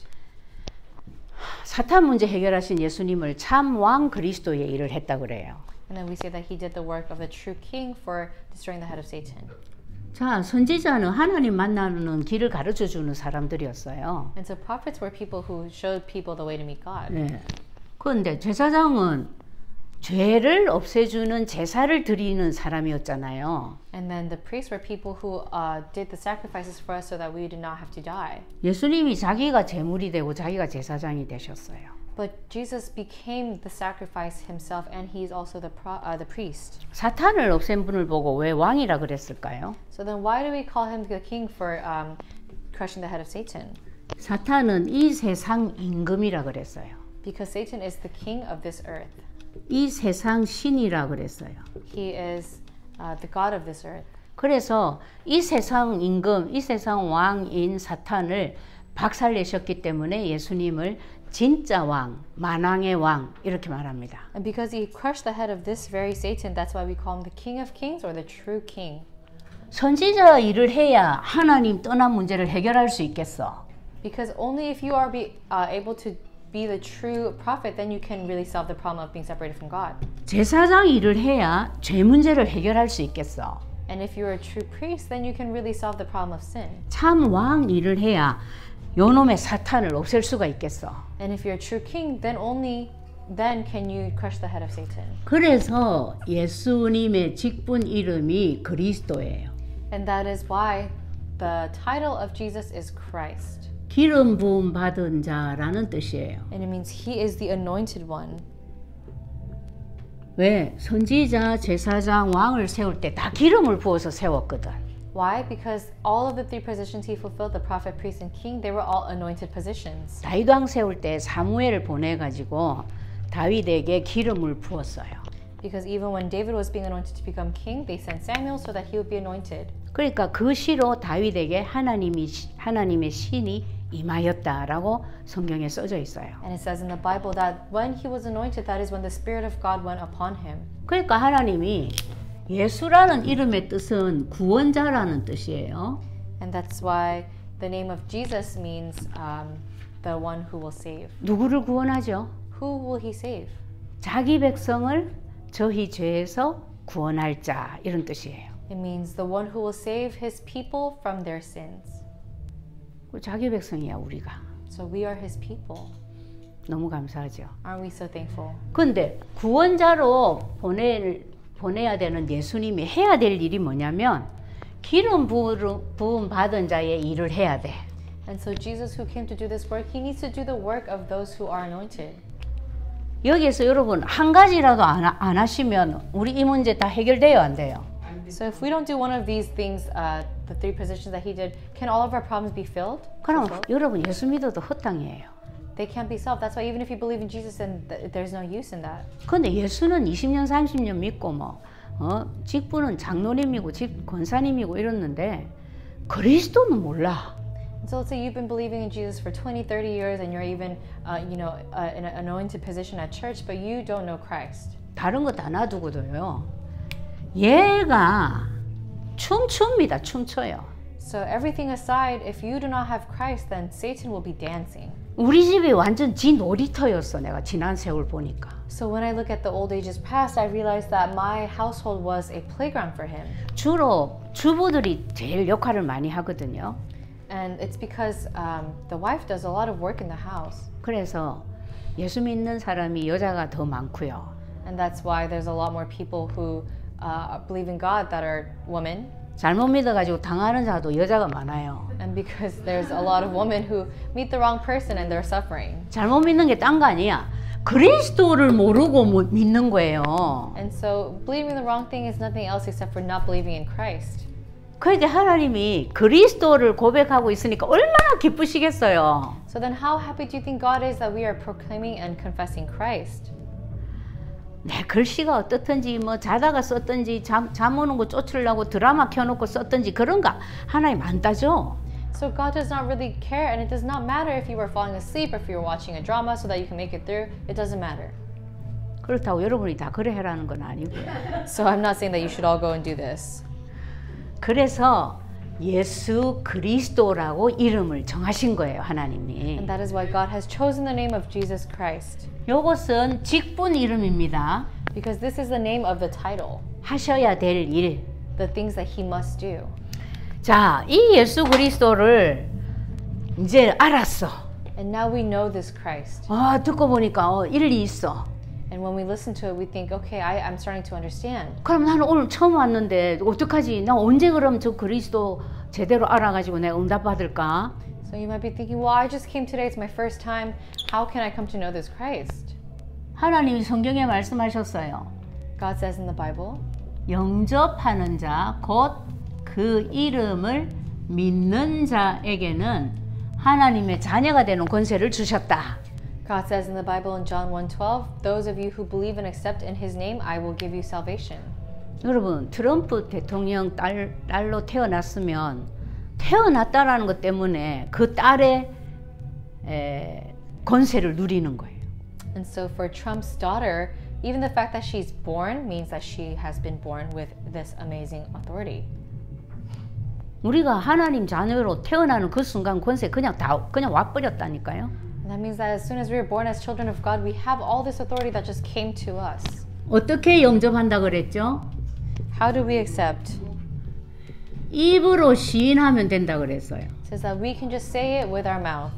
사탄 문제 해결하신 예수님을 참 왕 그리스도의 일을 했다 그래요. And then we say that he did the work of the true king for destroying the head of Satan. 자, 선지자는 하나님 만나는 길을 가르쳐 주는 사람들이었어요. And so prophets were people who showed people the way to meet God. 네. 그런데 제사장은 죄를 없애주는 제사를 드리는 사람이었잖아요. And then the priests were people who did the sacrifices for us so that we did not have to die. 예수님이 자기가 제물이 되고 자기가 제사장이 되셨어요. But Jesus became the sacrifice himself, and he is also the priest. 사탄을 없앤 분을 보고 왜 왕이라 그랬을까요? So then why do we call him the king for crushing the head of Satan? 사탄은 이 세상 임금이라 그랬어요. Because Satan is the king of this earth. 이 세상 신이라 그랬어요. He is the god of this earth. 그래서 이 세상 임금, 이 세상 왕인 사탄을 박살내셨기 때문에 예수님을 진짜 왕, 만왕의 왕 이렇게 말합니다. And because he crushed the head of this very Satan, that's why we call him the King of Kings or the true King. 선지자 일을 해야 하나님 떠난 문제를 해결할 수 있겠어. Because only if you are able to be the true prophet, then you can really solve the problem of being separated from God. 제사장 일을 해야 죄 문제를 해결할 수 있겠어. And if you're a true priest, then you can really solve the problem of sin. 참 왕 일을 해야 요놈의 사탄을 없앨 수가 있겠어. And if you're a true king, then only then can you crush the head of Satan. 그래서 예수님의 직분 이름이 그리스도예요. And that is why the title of Jesus is Christ. 기름 부음 받은 자라는 뜻이에요. And it means he is the anointed one. 왜? 선지자, 제사장, 왕을 세울 때 다 기름을 부어서 세웠거든. Why? Because all of the three positions he fulfilled, the prophet, priest, and king, they were all anointed positions. 다윗 왕 세울 때 사무엘을 보내가지고 다윗에게 기름을 부었어요. Because even when David was being anointed to become king, they sent Samuel so that he would be anointed. 그러니까 그 시로 다윗에게 하나님의 신이 임하였다라고 성경에 써져 있어요. And it says in the Bible that when he was anointed, that is when the Spirit of God went upon him. 그러니까 하나님이 예수라는 이름의 뜻은 구원자라는 뜻이에요. And that's why the name of Jesus means the one who will save. 누구를 구원하죠? Who will he save? 자기 백성을 저희 죄에서 구원할 자 이런 뜻이에요. It means the one who will save his people from their sins. 자기 백성이야 우리가. So we are his people. 너무 감사하죠. Aren't we so thankful? 근데 구원자로 보내야 되는 예수님이 해야 될 일이 뭐냐면 기름 부음 받은 자의 일을 해야 돼. And so Jesus who came to do this work, he needs to do the work of those who are anointed. 여기에서 여러분 한 가지라도 안 하시면 우리 이 문제 다 해결돼요 안 돼요? So if we don't do one of these things, the three positions that he did, can all of our problems be filled? 그럼 여러분 예수 믿어도 헛당이에요. They can't be solved. That's why even if you believe in Jesus, then there's no use in that. 근데 예수는 20년 30년 믿고 직분은 장로님이고 권사님이고 이랬는데 그리스도는 몰라. So let's say you've been believing in Jesus for 20, 30 years and you're even, in an anointed position at church, but you don't know Christ. 다른 거 다 놔두고도요. 얘가 춤춥니다. 춤춰요. So everything aside, if you do not have Christ, then Satan will be dancing. 우리 집이 완전 지 놀이터였어. 내가 지난 세월 보니까. So when I look at the old ages past, I realized that my household was a playground for him. 주로 주부들이 제일 역할을 많이 하거든요. And it's because the wife does a lot of work in the house. 그래서 예수 믿는 사람이 여자가 더 많고요. And that's why there's a lot more people who believe in God that are women. 잘못 믿어가지고 당하는 자도 여자가 많아요. And because there's a lot of women who meet the wrong person and they're suffering. 잘못 믿는 게 딴 거 아니야. 그리스도를 모르고 믿는 거예요. And so believing the wrong thing is nothing else except for not believing in Christ. 그러니까 하나님이 그리스도를 고백하고 있으니까 얼마나 기쁘시겠어요. So then how happy do you think God is that we are proclaiming and confessing Christ? 내 글씨가 어떻든지 자다가 썼든지 잠 오는 거 쫓으려고 드라마 켜놓고 썼든지 그런 거 하나님 안 따져. So God does not really care, and it does not matter if you were falling asleep, if you were watching a drama so that you can make it through. It doesn't matter. 그렇다고 여러분이 다 그래 해라는 건 아니고요. So I'm not saying that you should all go and do this. 그래서 예수 그리스도라고 이름을 정하신 거예요, 하나님이. And that is why God has chosen the name of Jesus Christ. 이것은 직분 이름입니다. Because this is the name of the title. 하셔야 될 일. The things that he must do. 자, 이 예수 그리스도를 이제 알았어. And now we know this Christ. 듣고 보니까 일리 있어. And when we listen to it, we think, okay, I'm starting to understand. 그럼 나는 오늘 처음 왔는데 어떡하지? 나 언제 그럼 저 그리스도 제대로 알아가지고 내가 응답받을까? So you might be thinking, well, I just came today. It's my first time. How can I come to know this Christ? 하나님이 성경에 말씀하셨어요. God says in the Bible, 영접하는 자, 곧 그 이름을 믿는 자에게는 하나님의 자녀가 되는 권세를 주셨다. God says in the Bible in John 1:12, those of you who believe and accept in his name, I will give you salvation. 여러분, 트럼프 대통령 딸로 태어났으면 태어났다라는 것 때문에 그 딸의 권세를 누리는 거예요. And so for Trump's daughter, even the fact that she's born means that she has been born with this amazing authority. 우리가 하나님 자녀로 태어나는 그 순간 권세 그냥 와버렸다니까요. And that means that as soon as we were born as children of God, we have all this authority that just came to us. 어떻게 영접한다 그랬죠? How do we accept? 입으로 시인하면 된다 그랬어요. It says that we can just say it with our mouth.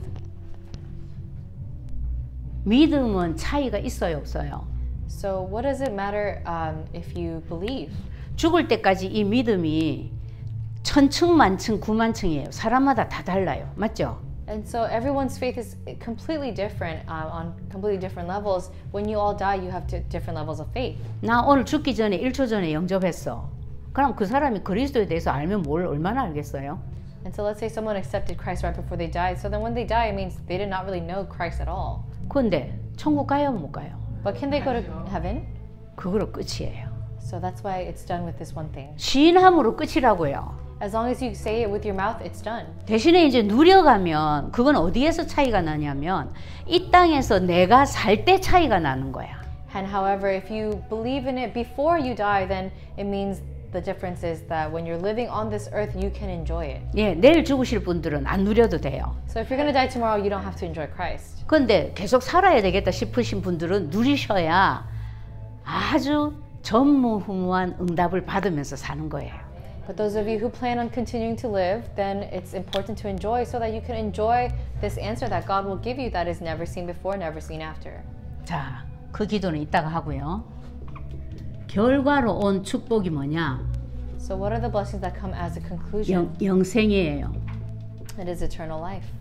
믿음은 차이가 있어요, 없어요? So what does it matter if you believe? 죽을 때까지 이 믿음이 천층, 만층, 구만층이에요. 사람마다 다 달라요. 맞죠? And so everyone's faith is completely different on completely different levels. When you all die, you have different levels of faith. 나 오늘 죽기 전에 1초 전에 영접했어. 그럼 그 사람이 그리스도에 대해서 알면 뭘 얼마나 알겠어요? And so let's say someone accepted Christ right before they died. So then when they die, it means they did not really know Christ at all. 근데 천국 가요, 못 가요? But can they go to heaven? 그거로 끝이에요. So that's why it's done with this one thing. 시인함으로 끝이라고요. As long as you say it with your mouth, it's done. 대신에 이제 누려가면 그건 어디에서 차이가 나냐면 이 땅에서 내가 살 때 차이가 나는 거야. And however, if you believe in it before you die, then it means the difference is that when you're living on this earth, you can enjoy it. 예, 내일 죽으실 분들은 안 누려도 돼요. So if you're going to die tomorrow, you don't have to enjoy Christ. 근데 계속 살아야 되겠다 싶으신 분들은 누리셔야 아주 전무후무한 응답을 받으면서 사는 거예요. But those of you who plan on continuing to live, then it's important to enjoy so that you can enjoy this answer that God will give you that is never seen before, never seen after. 자, 그 기도는 이따가 하고요. 결과로 온 축복이 뭐냐? So what are the blessings that come as a conclusion? 영생이에요. It is eternal life.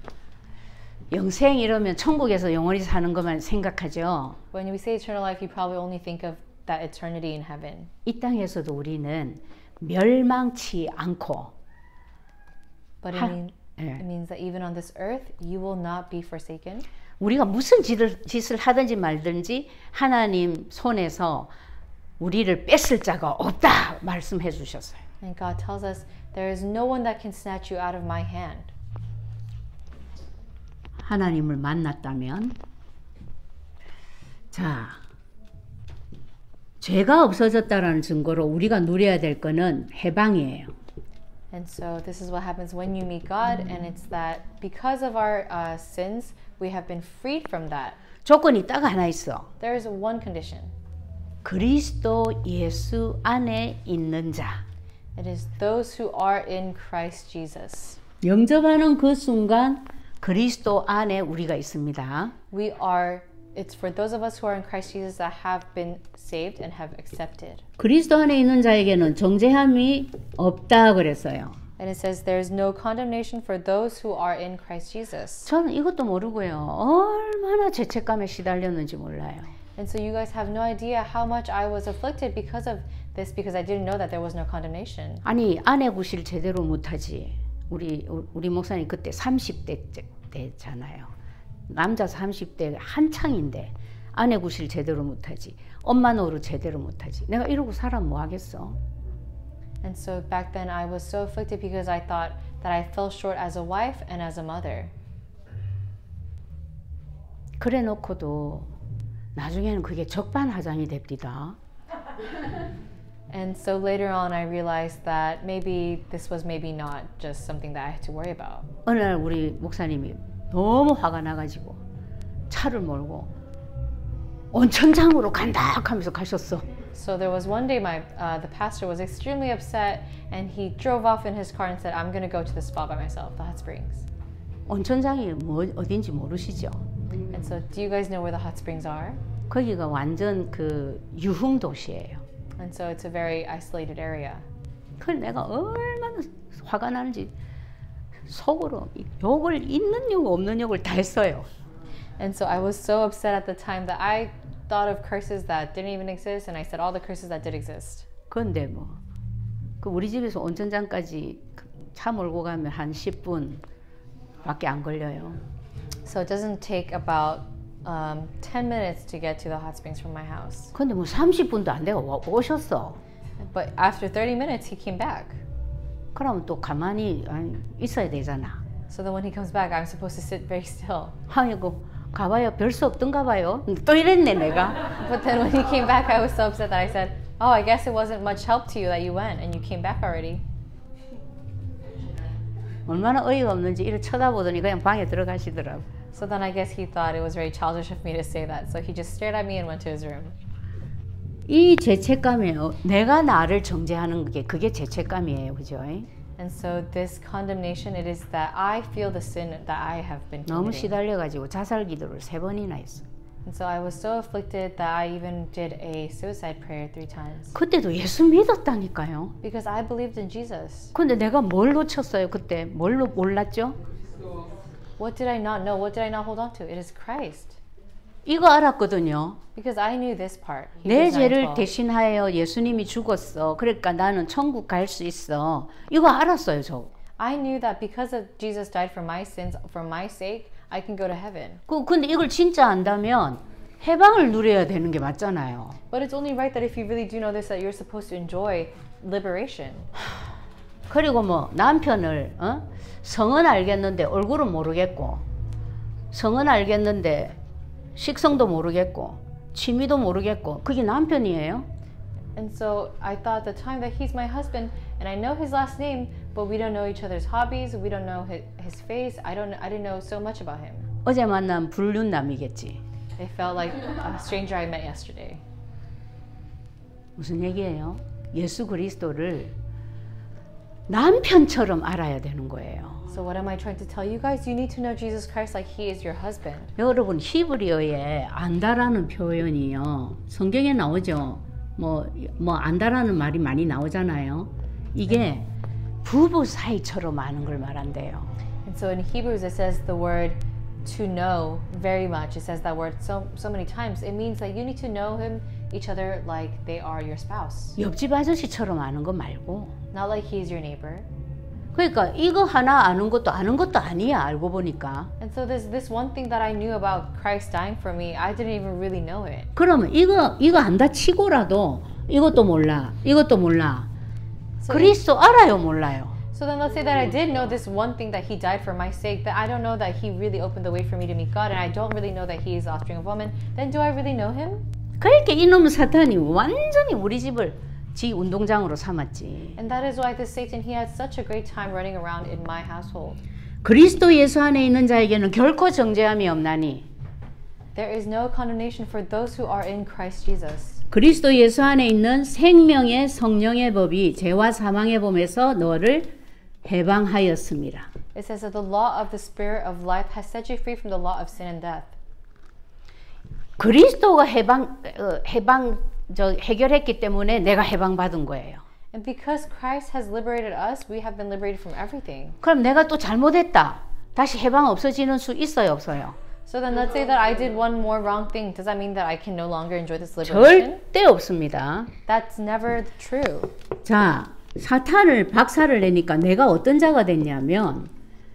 영생 이러면 천국에서 영원히 사는 것만 생각하죠. When we say eternal life, you probably only think of that eternity in heaven. 이 땅에서도 우리는 멸망치 않고 But it means that even on this earth, you will not be forsaken. 우리가 무슨 짓을 하든지 말든지 하나님 손에서 우리를 뺏을 자가 없다 말씀해 주셨어요. And God tells us there is no one that can snatch you out of my hand. 하나님을 만났다면 자 죄가 없어졌다라는 증거로 우리가 누려야 될 거는 해방이에요. And so this is what happens when you meet God, and it's that because of our sins, we have been freed from that. 조건이 딱 하나 있어. There is one condition. 그리스도 예수 안에 있는 자. It is those who are in Christ Jesus. 영접하는 그 순간 그리스도 안에 우리가 있습니다. It's for those of us who are in Christ Jesus that have been saved and have accepted. 그리스도 안에 있는 자에게는 정죄함이 없다 그랬어요. And it says there is no condemnation for those who are in Christ Jesus. 저는 이것도 모르고요. 얼마나 죄책감에 시달렸는지 몰라요. And so you guys have no idea how much I was afflicted because of this, because I didn't know that there was no condemnation. 아니 아내 구실 제대로 못하지. 우리 목사님 그때 30대 때잖아요. 남자 30대 한창인데 아내 구실 제대로 못하지. 엄마 노릇 제대로 못하지. 내가 이러고 살아 뭐 하겠어? And so back then I was so afflicted because I thought that I fell short as a wife and as a mother. 그래 놓고도 나중에는 그게 적반하장이 됩니다. And so later on I realized that maybe this was maybe not just something that I had to worry about. 어느 날 우리 목사님이 너무 화가 나가지고 차를 몰고 온천장으로 간다 하면서 가셨어. So there was one day the pastor was extremely upset and he drove off in his car and said, I'm going to go to the spa by myself, the hot springs. 온천장이 어딘지 모르시죠? And so do you guys know where the hot springs are? 거기가 완전 그 유흥 도시예요. And so it's a very isolated area. 그래 내가 얼마나 화가 나는지 속으로 욕을 있는 욕 없는 욕을 다 했어요. And so I was so upset at the time that I thought of curses that didn't even exist, and I said all the curses that did exist. 그런데 그 우리 집에서 온천장까지 차 몰고 가면 한 10분 밖에 안 걸려요. So it doesn't take about 10 minutes to get to the hot springs from my house. 근데 30분도 안 되고 오셨어. But after 30 minutes, he came back. 그러면 또 가만히 있어야 되잖아. So then when he comes back, I'm supposed to sit very still. 아이고 가봐요 별 수 없던가 봐요. 또 이랬네 내가. But then when he came back, I was so upset that I said, oh, I guess it wasn't much help to you that you went and you came back already. 얼마나 어이가 없는지 이렇게 쳐다보더니 그냥 방에 들어가시더라고. So then I guess he thought it was very childish of me to say that. So he just stared at me and went to his room. 이 죄책감이에요. 내가 나를 정죄하는 게 그게 죄책감이에요. 그죠? And so this condemnation, it is that I feel the sin that I have been 너무 committing. 시달려가지고 자살 기도를 3번이나 했어. And so I was so afflicted that I even did a suicide prayer 3 times. 그때도 예수 믿었다니까요. Because I believed in Jesus. 근데 내가 뭘 놓쳤어요? 그때 뭘로 몰랐죠? What did I not know? What did I not hold on to? It is Christ. 이거 알았거든요. Because I knew this part. 내 Hebrews 죄를 9:12. 대신하여 예수님이 죽었어. 그러니까 나는 천국 갈 수 있어. 이거 알았어요, 저. I knew that because of Jesus died for my sins, for my sake, I can go to heaven. 근데 이걸 진짜 안다면 해방을 누려야 되는 게 맞잖아요. But it's only right that if you really do know this, that you're supposed to enjoy liberation. 그리고 뭐 남편을 성은 알겠는데 얼굴은 모르겠고, 성은 알겠는데 식성도 모르겠고, 취미도 모르겠고, 그게 남편이에요? And so I thought at the time that he's my husband, and I know his last name, but we don't know each other's hobbies. We don't know his face. I didn't know so much about him. 어제 만난 불륜남이겠지. It felt like a stranger I met yesterday. 무슨 얘기예요? 예수 그리스도를 남편처럼 알아야 되는 거예요. So what am I trying to tell you guys? You need to know Jesus Christ like he is your husband. 여러분 히브리어에 안다라는 표현이요. 성경에 나오죠. 뭐 안다라는 말이 많이 나오잖아요. 이게 부부 사이처럼 아는 걸 말한대요. And so in Hebrews it says the word to know very much. It says that word so many times. It means that you need to know each other like they are your spouse. 옆집 아저씨처럼 아는 거 말고. Not like he is your neighbor. 그러니까 이거 하나 아는 것도 아니야. 알고 보니까. And so this one thing that I knew about Christ dying for me, I didn't even really know it. 그러면 이거 안다 치고라도 이것도 몰라. So 그리스도 알아요, 몰라요? So then let's say that I did know this one thing that he died for my sake, that I don't know that he really opened the way for me to meet God, and I don't really know that he is the offspring of woman, then do I really know him? 그러니까 이놈 사탄이 완전히 우리 집을 지 운동장으로 삼았지. And that is why this Satan, he had such a great time running around in my household. 그리스도 예수 안에 있는 자에게는 결코 정죄함이 없나니. There is no condemnation for those who are in Christ Jesus. 그리스도 예수 안에 있는 생명의 성령의 법이 죄와 사망의 법에서 너를 해방하였습니다. It says that the law of the Spirit of life has set you free from the law of sin and death. 그리스도가 해결했기 때문에 내가 해방받은 거예요. And because Christ has liberated us, we have been liberated from everything. 그럼 내가 또 잘못했다. 다시 해방 없어지는 수 있어요, 없어요? So then let's say that I did one more wrong thing. Does that mean that I can no longer enjoy this liberation? 절대 없습니다. That's never true. 자, 사탄을 박살을 내니까 내가 어떤 자가 됐냐면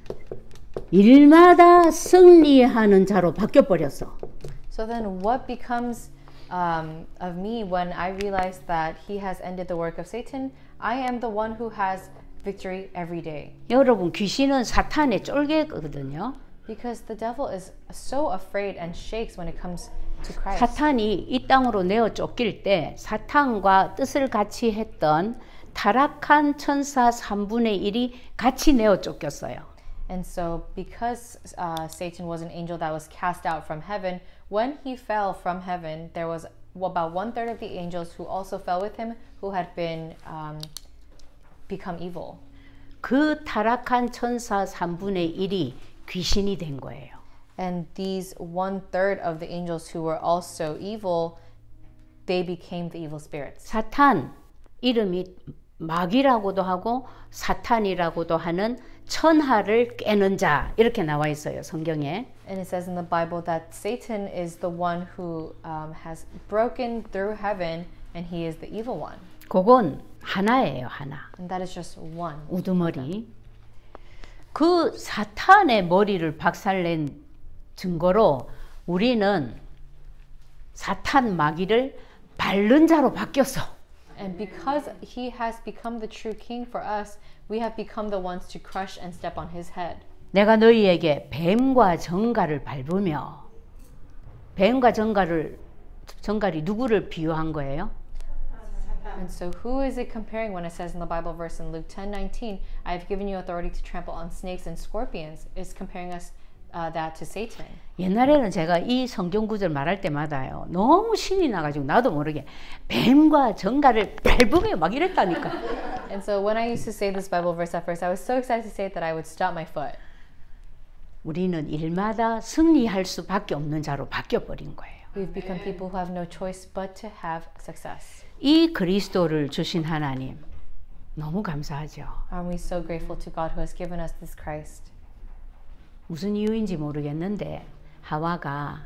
일마다 승리하는 자로 바뀌어버렸어. So then what becomes of me when I realize that he has ended the work of Satan? I am the one who has victory every day. 여러분, 귀신은 사탄의 쫄개거든요. Because the devil is so afraid and shakes when it comes to Christ. 사탄이 이 땅으로 내어 쫓길 때 사탄과 뜻을 같이 했던 타락한 천사 3분의 1이 같이 내어 쫓겼어요. And so because Satan was an angel that was cast out from heaven, when he fell from heaven, there was about 1/3 of the angels who also fell with him, who had been become evil. 그 타락한 천사 3분의 1이 귀신이 된 거예요. And these 1/3 of the angels who were also evil, they became the evil spirits. 사탄 이름이 마귀라고도 하고 사탄이라고도 하는 천하를 깨는 자 이렇게 나와 있어요, 성경에. And it says in the Bible that Satan is the one who has broken through heaven, and he is the evil one. 그건 하나예요, 하나. And that is just one. 우두머리. 그 사탄의 머리를 박살낸 증거로 우리는 사탄 마귀를 밟는 자로 바뀌었어. And because he has become the true king for us, we have become the ones to crush and step on his head. 내가 너희에게 뱀과 정갈을 밟으며, 뱀과 정갈이 누구를 비유한 거예요? And so who is it comparing when it says in the Bible verse in Luke 10:19, I have given you authority to trample on snakes and scorpions? It's comparing us that to Satan. 옛날에는 제가 이 성경 구절 말할 때마다요 너무 신이 나가지고 나도 모르게 뱀과 정갈을 밟으며 막 이랬다니까. And so when I used to say this Bible verse at first, I was so excited to say it that I would stop my foot. 우리는 일마다 승리할 수밖에 없는 자로 바뀌어 버린 거예요. We've become people who have no choice but to have success. 이 그리스도를 주신 하나님 너무 감사하죠. Aren't we so grateful to God who has given us this Christ? 무슨 이유인지 모르겠는데 하와가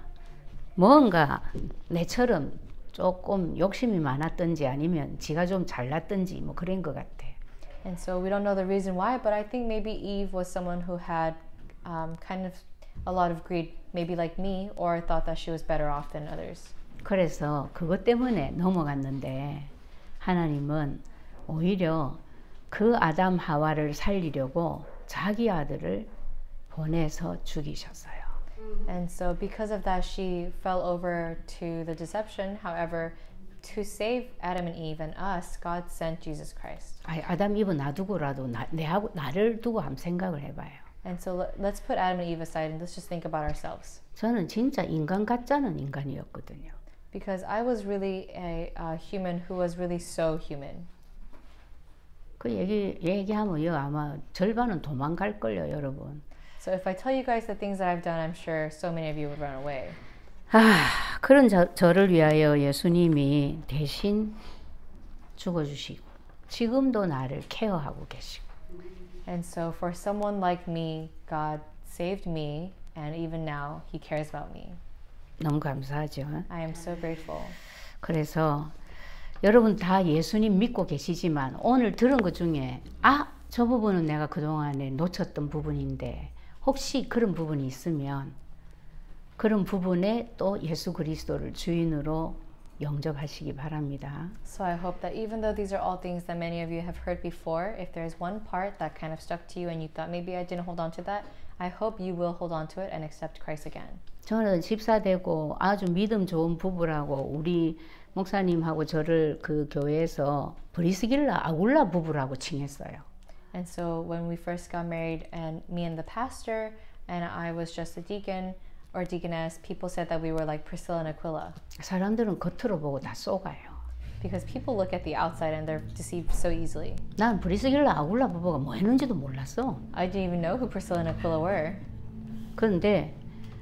뭔가 내처럼 조금 욕심이 많았던지 아니면 지가 좀 잘났던지 뭐 그런 것 같아. And so we don't know the reason why, but I think maybe Eve was someone who had kind of a lot of greed, maybe like me, or thought that she was better off than others. 그래서 그것 때문에 넘어갔는데 하나님은 오히려 그 아담 하와를 살리려고 자기 아들을 보내서 죽이셨어요. And so because of that, she fell over to the deception. However, to save Adam and Eve and us, God sent Jesus Christ. 아담 이브 놔두고라도 나를 두고 한번 생각을 해봐요. And so let's put Adam and Eve aside and let's just think about ourselves. 저는 진짜 인간 같지 않은 인간이었거든요. Because I was really a human who was really so human. 그 얘기하면요 아마 절반은 도망갈 걸요, 여러분. So if I tell you guys the things that I've done, I'm sure so many of you would run away. 그런 저를 위하여 예수님이 대신 죽어주시고 지금도 나를 케어하고 계시고. And so for someone like me, God saved me, and even now He cares about me. 너무 감사하죠. I am so grateful. 그래서 여러분 다 예수님 믿고 계시지만 오늘 들은 것 중에 저 부분은 내가 그동안에 놓쳤던 부분인데 혹시 그런 부분이 있으면 그런 부분에 또 예수 그리스도를 주인으로 영접하시기 바랍니다. So I hope that even though these are all things that many of you have heard before, if there's one part that kind of stuck to you and you thought maybe I didn't hold on to that, I hope you will hold on to it and accept Christ again. 저는 집사되고 아주 믿음 좋은 부부라고 우리 목사님하고 저를 그 교회에서 브리스길라 아굴라 부부라고 칭했어요. And so when we first got married, and me and the pastor, and I was just a deacon or deaconess, people said that we were like Priscilla and Aquila. 사람들은 겉으로 보고 다 속아요. Because people look at the outside and they're deceived so easily. 난 브리스길라 아굴라 부부가 뭐 했는지도 몰랐어. I didn't even know who Priscilla and Aquila were. 그런데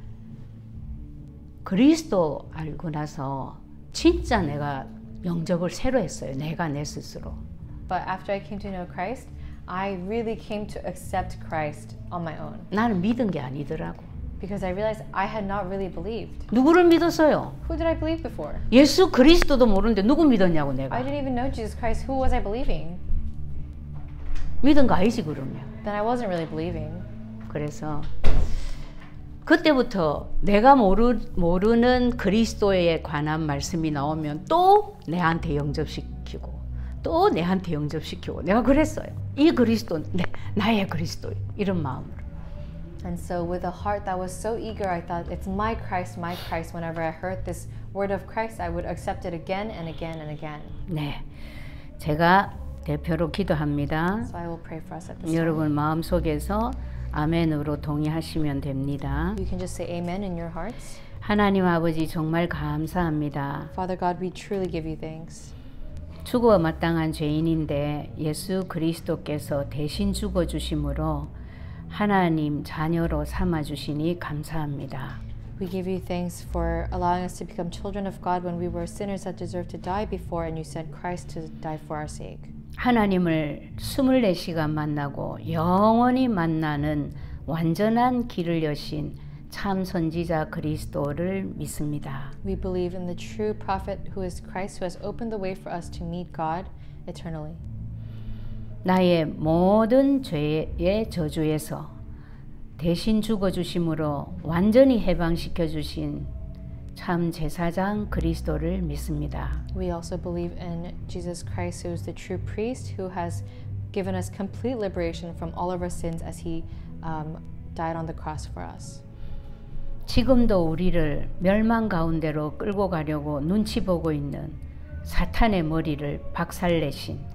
그리스도 알고 나서 진짜 내가 영접을 새로 했어요. 내가 내 스스로. But after I came to know Christ, I really came to accept Christ on my own. 나는 믿은 게 아니더라고. Because I realized I had not really believed. 누구를 믿었어요? Who did I believe before? 예수 그리스도도 모르는데 누구 믿었냐고 내가. I didn't even know Jesus Christ. Who was I believing? 믿은 거 아니지 그러면. Then I wasn't really believing. 그래서 그때부터 내가 모르는 그리스도에 관한 말씀이 나오면 또 내한테 영접시키고 또 내한테 영접시키고 내가 그랬어요. 이 그리스도 나의 그리스도 이런 마음으로. And so with a heart that was so eager, I thought it's my Christ, my Christ. Whenever I heard this word of Christ, I would accept it again and again and again. 네, 제가 대표로 기도합니다. So I will pray for us at this 여러분 time. 마음속에서 아멘으로 동의하시면 됩니다. You can just say amen in your hearts. 하나님 아버지 정말 감사합니다. Father God, we truly give you thanks. 죽어 마땅한 죄인인데 예수 그리스도께서 대신 죽어 주심으로 하나님 자녀로 삼아 주시니 감사합니다. We give you thanks for allowing us to become children of God when we were sinners that deserved to die before, and you sent Christ to die for our sake. 하나님을 24시간 만나고 영원히 만나는 완전한 길을 여신 참 선지자 그리스도를 믿습니다. We believe in the true prophet who is Christ, who has opened the way for us to meet God eternally. 나의 모든 죄의 저주에서 대신 죽어주심으로 완전히 해방시켜 주신 참 제사장 그리스도를 믿습니다. We also believe in Jesus Christ, who is the true priest, who has given us complete liberation from all of our sins as he died on the cross for us. 지금도 우리를 멸망 가운데로 끌고 가려고 눈치 보고 있는 사탄의 머리를 박살내신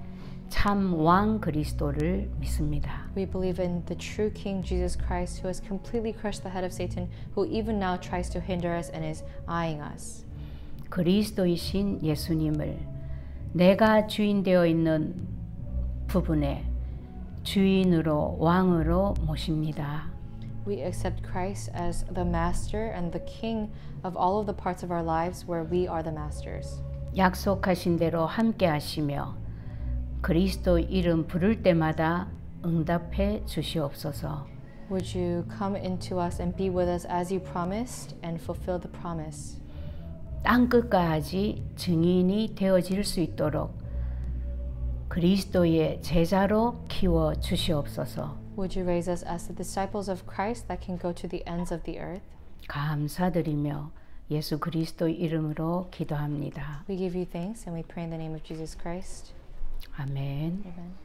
참 왕 그리스도를 믿습니다. We believe in the true King Jesus Christ who has completely crushed the head of Satan, who even now tries to hinder us and is eyeing us. 그리스도이신 예수님을 내가 주인 되어 있는 부분에 주인으로 왕으로 모십니다. We accept Christ as the master and the king of all of the parts of our lives where we are the masters. 약속하신 대로 함께 하시며 그리스도 이름 부를 때마다 응답해 주시옵소서. Would you come into us and be with us as you promised and fulfill the promise? 땅끝까지 증인이 되어질 수 있도록 그리스도의 제자로 키워 주시옵소서. Would you raise us as the disciples of Christ that can go to the ends of the earth? 감사드리며 예수 그리스도 이름으로 기도합니다. We give you thanks and we pray in the name of Jesus Christ. 아멘. Amen.